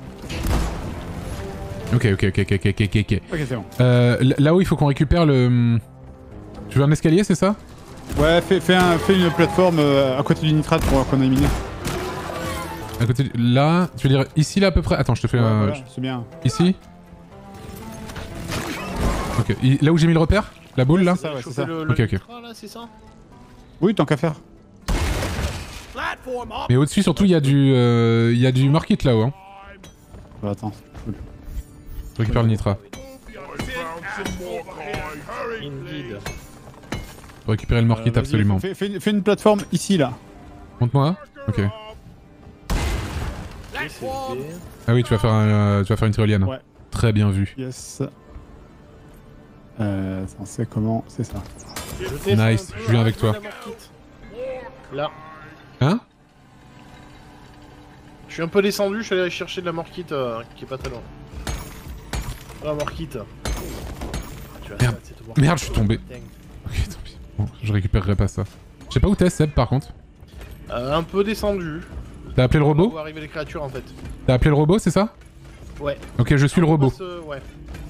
Ok, ok, ok, ok, ok, ok, ok. Ok, c'est bon. Euh, là où il faut qu'on récupère le... Tu veux un escalier, c'est ça? Ouais, fais, fais, un, fais une plateforme euh, à côté du nitrate pour qu'on aille miner. À côté du... Là, tu veux dire ici là à peu près? Attends, je te fais Ouais, un... voilà, c'est bien. Ici? Ok, I- là où j'ai mis le repère? La boule là? C'est ça, ouais, c'est ça. Le, le Ok, ok. nitra, là, c'est ça. Oui, tant qu'à faire. Mais au-dessus surtout il y a du... Euh, il y a du market là-haut. Hein. Bah, attends. Je récupère le nitra. Indeed. Faut récupérer le market Euh, vas-y, absolument. Fais, fais, fais une plateforme ici, là. Montre-moi. Ok. Et c'est ok. Ah oui, tu vas faire, un, euh, tu vas faire une tyrolienne. Ouais. Très bien vu. Yes. Euh, attends, c'est comment? C'est ça. Je t'ai Nice, fait un peu je viens avec toi. la marquite. Là. Hein? Je suis un peu descendu, je suis allé chercher de la morquite euh, qui est pas très loin. La morquite. Ah, tu vas Merde. ça, c'est tout morquite. Merde, je suis tombé. Ok, tant pis. Bon, je récupérerai pas ça. Je sais pas où t'es, Seb, par contre. Euh, un peu descendu. T'as appelé le robot? Où arriver les créatures en fait. T'as appelé le robot, c'est ça? Ouais. Ok, je suis le robot. Passe, euh, ouais.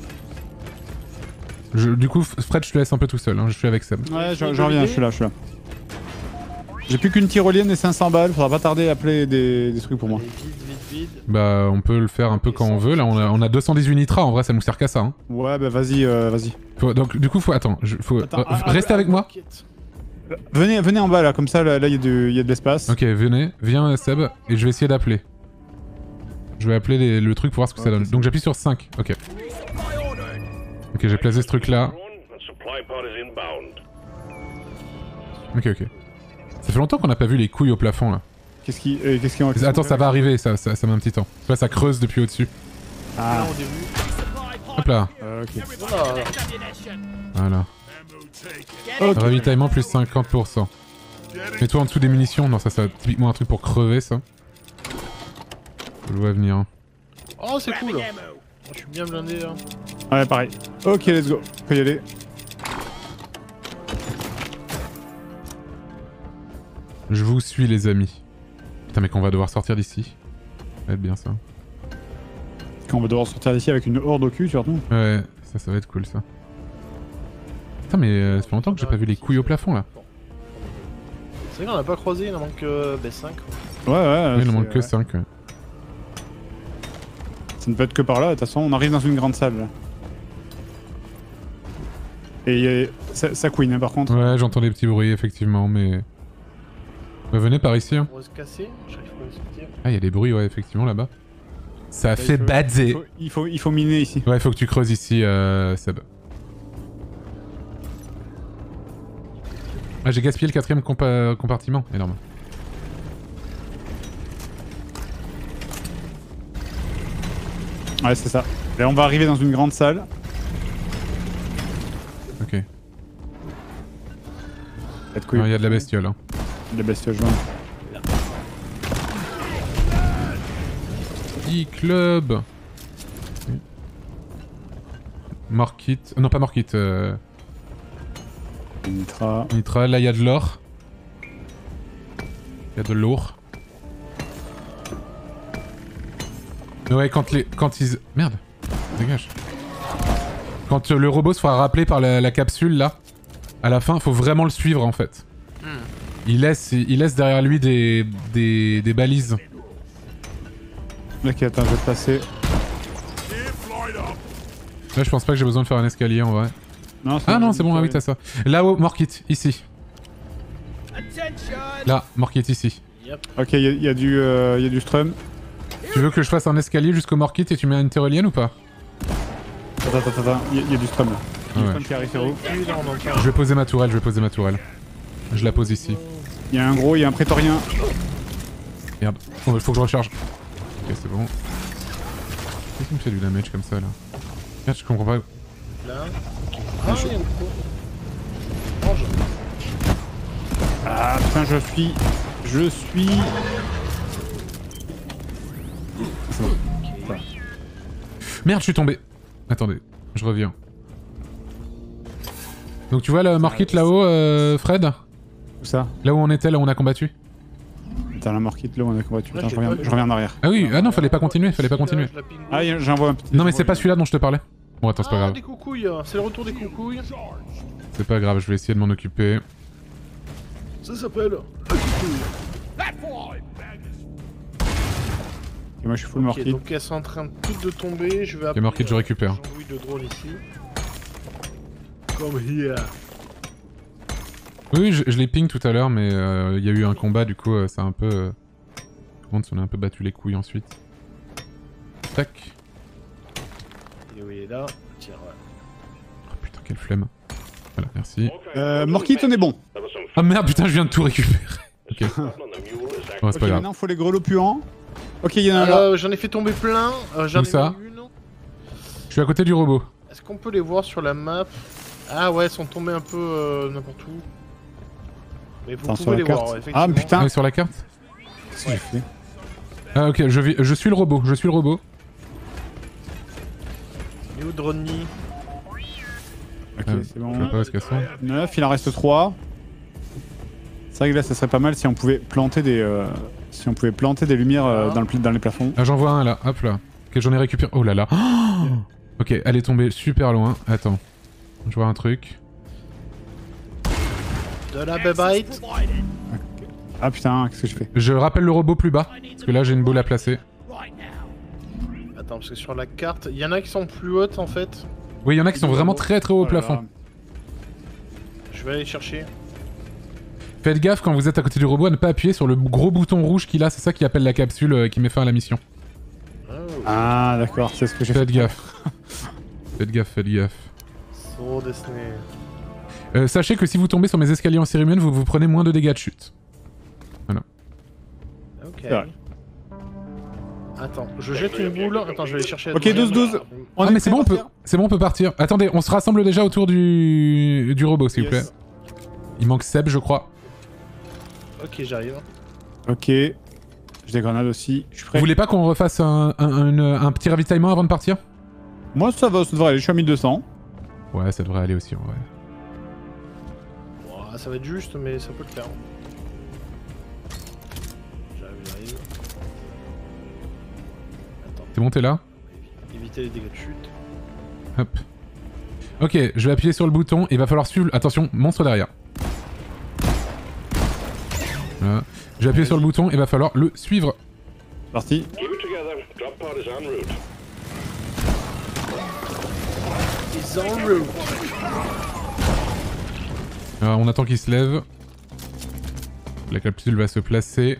Je, du coup, Fred, je te laisse un peu tout seul. Hein. Je suis avec Seb. Ouais, je, je reviens, je suis là, je suis là. J'ai plus qu'une tyrolienne et cinq cents balles, faudra pas tarder à appeler des, des trucs pour moi. Allez, vite, vite, vite. Bah, on peut le faire un peu quand on veut. Là, on a, on a deux cent dix-huit nitras. En vrai, ça nous sert qu'à ça. Hein. Ouais, bah vas-y, euh, vas-y. Faut- donc, du coup, faut... Attends, je, faut... Attends, euh, ah, restez ah, avec moi. Morquite. Venez, venez en bas là, comme ça, là, il y a de, y a de l'espace. Ok, venez. Viens, Seb. Et je vais essayer d'appeler. Je vais appeler les- le truc pour voir ce que ça Ok, donne. c'est Donc, j'appuie sur cinq. Ok. Ok, j'ai placé ce truc-là. Supply pod is inbound. Ok, ok. Ça fait longtemps qu'on n'a pas vu les couilles au plafond, là. Qu'est-ce qui, euh, qu'est-ce qui en- Attends, ça va arriver, ça, ça, ça met un petit temps. Tu vois, ça creuse depuis au-dessus. Ah, Là, au début. Hop là. euh, ok. Voilà. Voilà. Ok. Ravitaillement plus cinquante pour cent. Mets-toi en dessous des munitions. Non, ça, c'est typiquement un truc pour crever, ça. Je le vois venir. hein. Oh, c'est cool. Je suis bien blindé là. Ouais, pareil. Ok, let's go. Faut y aller. Je vous suis, les amis. Putain, mais qu'on va devoir sortir d'ici. Ça va être bien, ça. Quand on va devoir sortir d'ici avec une horde au cul, surtout. Ouais, ça, ça va être cool, ça. Putain, mais euh, ça fait longtemps que j'ai pas vu les couilles au plafond, là. C'est vrai qu'on a pas croisé, il en manque euh, ben, cinq. Ouais, ouais. Oui, il en c'est- manque que ouais. cinq, ouais. Ça ne peut être que par là, de toute façon, on arrive dans une grande salle. Là. Et y a- ça, ça queen, hein, par contre. Ouais, j'entends des petits bruits, effectivement, mais... Bah, venez par ici, hein. On va se casser, j'arrive pas à le sortir. Ah, il y a des bruits, ouais, effectivement, là-bas. Ça Bah, fait il faut- badzer. Il faut, il, faut, il faut miner ici. Ouais, faut que tu creuses ici, euh, Seb. Ah, j'ai gaspillé le quatrième compa- compartiment. Énorme. Ouais, c'est ça. Là, on va arriver dans une grande salle. Ok. Être couille. Il y a de la bestiole, hein. Des bestioles jaunes. E-Club. Market. Non, pas Market. Euh... Nitra. Nitra. Là, il y a de l'or. Il y a de l'or. Ouais, quand les. Quand ils. Merde. Dégage. Quand euh, le robot se fera rappeler par la, la capsule, là, à la fin, faut vraiment le suivre en fait. Il laisse, il laisse derrière lui des, des, des balises. Ok, attends, je vais te passer. Là, je pense pas que j'ai besoin de faire un escalier en vrai. Non, Ah non, c'est bon, ah oui, t'as ça. Là-haut, Morkit, ici. Là, Morkit, ici. Ok, il y, a- y, a du, euh, y a du strum. Tu veux que je fasse un escalier jusqu'au Morkit et tu mets une tyrolienne ou pas? Attends, attends, attends, il y, a- y a du strum là. Ah Du ouais. strum qui arrive sur vous. Je vais poser ma tourelle, je vais poser ma tourelle. Je la pose ici. Il y a un gros, il y a un prétorien. Merde. Oh, il faut que je recharge. Ok, c'est bon. Qu'est-ce qui me fait du damage comme ça là? Merde, je comprends pas. Là. Ah, il y a un gros. Mange. Ah putain, je suis. Je suis. C'est bon. Voilà. Merde, je suis tombé. Attendez, je reviens. Donc tu vois le Morkit là-haut, euh, Fred? Où ça? Là où on était, là où on a combattu? T'as la mort kit là où on a combattu. Là, Attends, je je l'ai reviens, pas je vu. reviens en arrière. Ah oui, ah non, fallait pas continuer, fallait pas continuer. Je la pingue. Ah, y a- j'envoie un petit. Non mais c'est pas celui-là dont je te parlais. Bon attends, c'est pas Ah, grave. des coucouilles. C'est le retour des coucouilles. C'est pas grave, je vais essayer de m'en occuper. Ça s'appelle la coucouille. Et moi je suis full mort Ok, kit. donc elles sont en train de toutes de tomber. Je vais appeler. Morkit, je récupère. Jean-Louis de drone ici. Come here. Oui, oui, je, je l'ai ping tout à l'heure, mais euh, il y a eu un combat, du coup, euh, ça a un peu... Euh... On a un peu battu les couilles ensuite. Tac. Et oui, il est là. Tiens, ouais. Oh putain, quelle flemme. Voilà, merci. Euh, mort kit, on est bon. Ah merde, putain, je viens de tout récupérer. Ok. Ouais, c'est Ok, pas grave. maintenant faut les grelots puants. Ok, il y en a un là. Euh, J'en ai fait tomber plein. Euh, J'en Où ai ça mis une. Je suis à côté du robot. Est-ce qu'on peut les voir sur la map? Ah ouais, elles sont tombées un peu euh, n'importe où. Mais vous Attends, sur pouvez la les carte. voir, ouais, Ah, effectivement. putain. Ah, sur la carte? Qu'est-ce que j'ai fait? Ah ok, je, vis- je suis le robot, je suis le robot. Il est où Dronny? Ok, Euh, c'est Je sais bon. pas où est-ce qu'elles sont. neuf, il en reste trois. C'est vrai que là, ça serait pas mal si on pouvait planter des, euh, si on pouvait planter des lumières euh, dans, le, pla- dans les plafonds. Ah, j'en vois un là, hop là. Ok, j'en ai récupéré. Oh là là. Oh ok, elle est tombée super loin. Attends. Je vois un truc. De la bébite? Ah putain, qu'est-ce que je fais? Je rappelle le robot plus bas. Parce que là, j'ai une boule à placer. Attends, parce que sur la carte, il y en a qui sont plus hautes en fait. Oui, il y en a qui sont vraiment très très haut au Oh là plafond. là. Je vais aller chercher. Faites gaffe quand vous êtes à côté du robot à ne pas appuyer sur le gros bouton rouge qu'il a. C'est ça qui appelle la capsule euh, qui met fin à la mission. Oh, Ah d'accord, c'est ce que j'ai fait. Faites gaffe. Faites gaffe, faites gaffe. so Disney. Euh, sachez que si vous tombez sur mes escaliers en cérémonie, vous vous prenez moins de dégâts de chute. Ok. C'est vrai. Attends, je jette une boule. Attends, je vais aller chercher la Ok, deuxième. douze douze. On ah est mais c'est prêt bon, à on peut, partir c'est bon, on peut partir. Attendez, on se rassemble déjà autour du, du robot, s'il vous Yes. plaît. Il manque Seb, je crois. Ok, j'arrive. Ok. J'ai des grenades aussi. Je suis prêt. Vous voulez pas qu'on refasse un, un, une- un petit ravitaillement avant de partir? Moi ça va, ça devrait aller. Je suis à mille deux cents. Ouais, ça devrait aller aussi en vrai. Ouah, ça va être juste, mais ça peut le faire. J'arrive, j'arrive. Attends, C'est bon, t'es là? éviter les dégâts de chute. Hop. Ok, je vais appuyer sur le bouton. Il va falloir suivre... Attention, monstre derrière. Voilà. Je vais appuyer sur le bouton. Il va falloir le suivre. Parti. Keep it together. Drop pod is en route. Ils en route. Alors, on attend qu'il se lève. La capsule va se placer.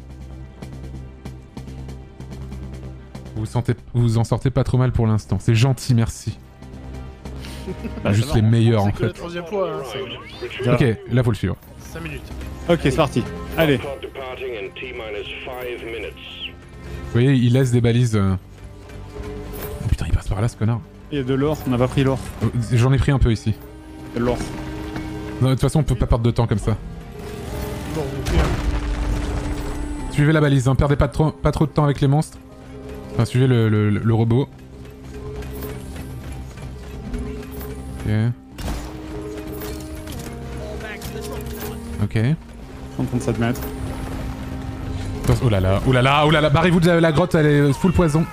Vous sentez, vous en sortez pas trop mal pour l'instant. C'est gentil, merci. Bah, Juste ça les va. meilleurs en C'est que la fait. troisième fois, hein, c'est Ok, là faut le suivre. cinq minutes. Ok, c'est parti. Allez. Pod departing in T-minus five minutes. Vous voyez, il laisse des balises. euh. Oh, putain, il passe par là ce connard. Il y a de l'or. On n'a pas pris l'or. Oh, J'en ai pris un peu ici. De l'or. Non, de toute façon, on peut pas perdre de temps comme ça. Bon, ok. Suivez la balise, hein. Perdez pas trop, pas trop de temps avec les monstres. Enfin, suivez le, le, le robot. Ok. Ok. cent trente-sept mètres. Oh là là, oh là là, oh là là, barrez-vous de la, la grotte, elle est full poison.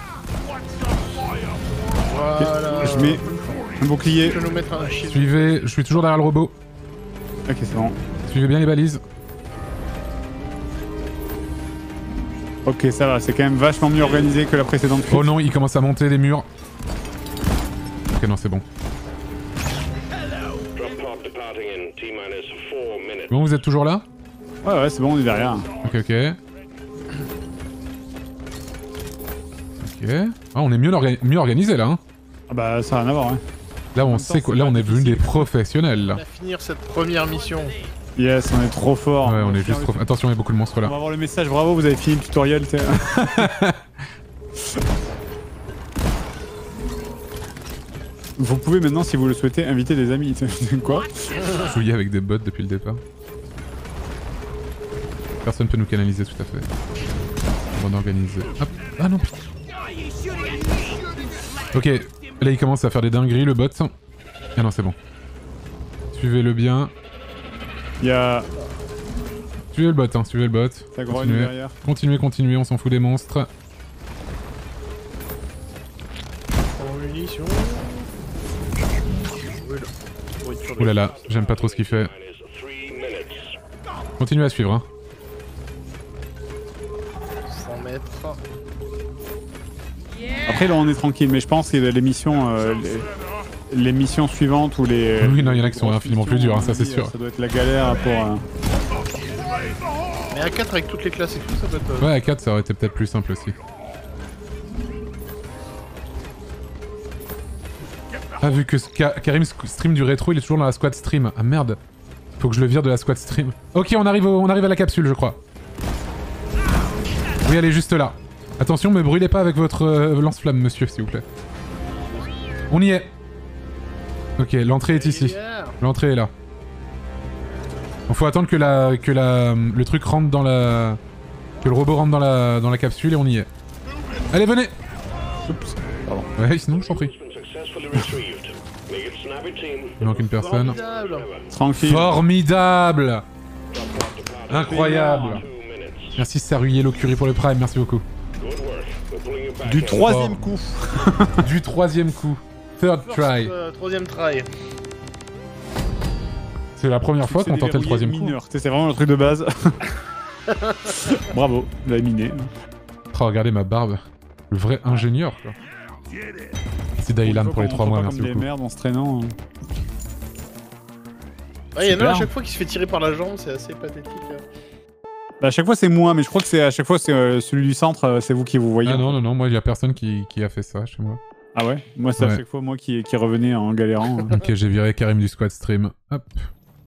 Voilà. Je mets un bouclier. Je vais nous mettre un shield. Suivez, je suis toujours derrière le robot. Ok, c'est bon. Suivez bien les balises. Ok, ça va. C'est quand même vachement mieux organisé que la précédente fuite. Oh non, il commence à monter des murs. Ok, non, c'est bon. Drop pod departing in T-minus four minutes. Bon, vous êtes toujours là? Ouais, ouais, c'est bon, on est derrière. Ok, ok. Ok. Ah, on est mieux, orga mieux organisé là. Hein. Ah bah, ça n'a rien à voir, ouais. Là, on même sait temps, quoi. c'est Là, pas on est devenu des professionnels. On Là. va finir cette première mission. Yes, on est trop fort. Ouais, on est juste trop. Attention, il y a beaucoup de monstres On là. va avoir le message, bravo, vous avez fini le tutoriel, t'sais. Vous pouvez maintenant, si vous le souhaitez, inviter des amis. Quoi? Jouer avec des bots depuis le départ. Personne peut nous canaliser, tout à fait. On organise. Hop. Ah non, putain. Ok, là il commence à faire des dingueries, le bot. Ah non, c'est bon. Suivez-le bien. Il y a... Suivez le bot, hein, suivez le bot. Ça grogne Continuez. derrière. Continuez, continuez, on s'en fout des monstres. En munitions. Oui, là. Nourriture de- Ouh là là, j'aime pas trop ce qu'il fait. Minus three minutes. Continuez à suivre, hein. cent mètres. Après, là, on est tranquille, mais je pense que les missions... euh, les... les missions suivantes ou les... Oui, non, il y en a qui sont grosses infiniment plus missions, dures, hein, à ça, mon c'est avis, sûr. Ça doit être la galère pour... euh, Mais à quatre avec toutes les classes et tout, ça peut être... euh, Ouais, à quatre, ça aurait été peut-être plus simple aussi. Ah, vu que Ka- Karim sc- stream du rétro, il est toujours dans la squad stream. Ah merde. Faut que je le vire de la squad stream. Ok, on arrive, au- on arrive à la capsule, je crois. Oui, elle est juste là. Attention, me brûlez pas avec votre euh, lance-flamme, monsieur, s'il vous plaît. On y est. Ok, l'entrée est ici. L'entrée est là. Il faut attendre que la, que la, le truc rentre dans la, que le robot rentre dans la, dans la capsule et on y est. Allez, venez. Oups. Pardon. Ouais, sinon je t'en prie. Been successfully retrieved. Make it snappy, team. Il manque une personne. Formidable. Tranquille. Formidable. Incroyable. Two minutes. Merci Saru Yellow Curie pour le prime, merci beaucoup. Good work. We're pulling you back Du in. troisième coup. Du troisième coup. Third try. Euh, troisième try. C'est la première fois qu'on tentait le troisième coup. mineur. Tu sais, c'est vraiment le truc de base. Bravo, vous l'avez miné. Oh, regardez ma barbe. Le vrai ingénieur, quoi. C'est Dailan pour les trois mois, merci comme des beaucoup. merdes en se traînant. hein. Ouais, il y en a un à Super. chaque fois qui se fait tirer par la jambe, c'est assez pathétique. hein. Bah, à chaque fois c'est moi, mais je crois que c'est à chaque fois c'est euh, celui du centre, euh, c'est vous qui vous voyez. Ah non, non, non, moi il y a personne qui, qui a fait ça chez moi. Ah ouais. Moi c'est Ouais. à chaque fois moi qui, qui revenais en galérant. hein. Ok, j'ai viré Karim du squad stream. Hop.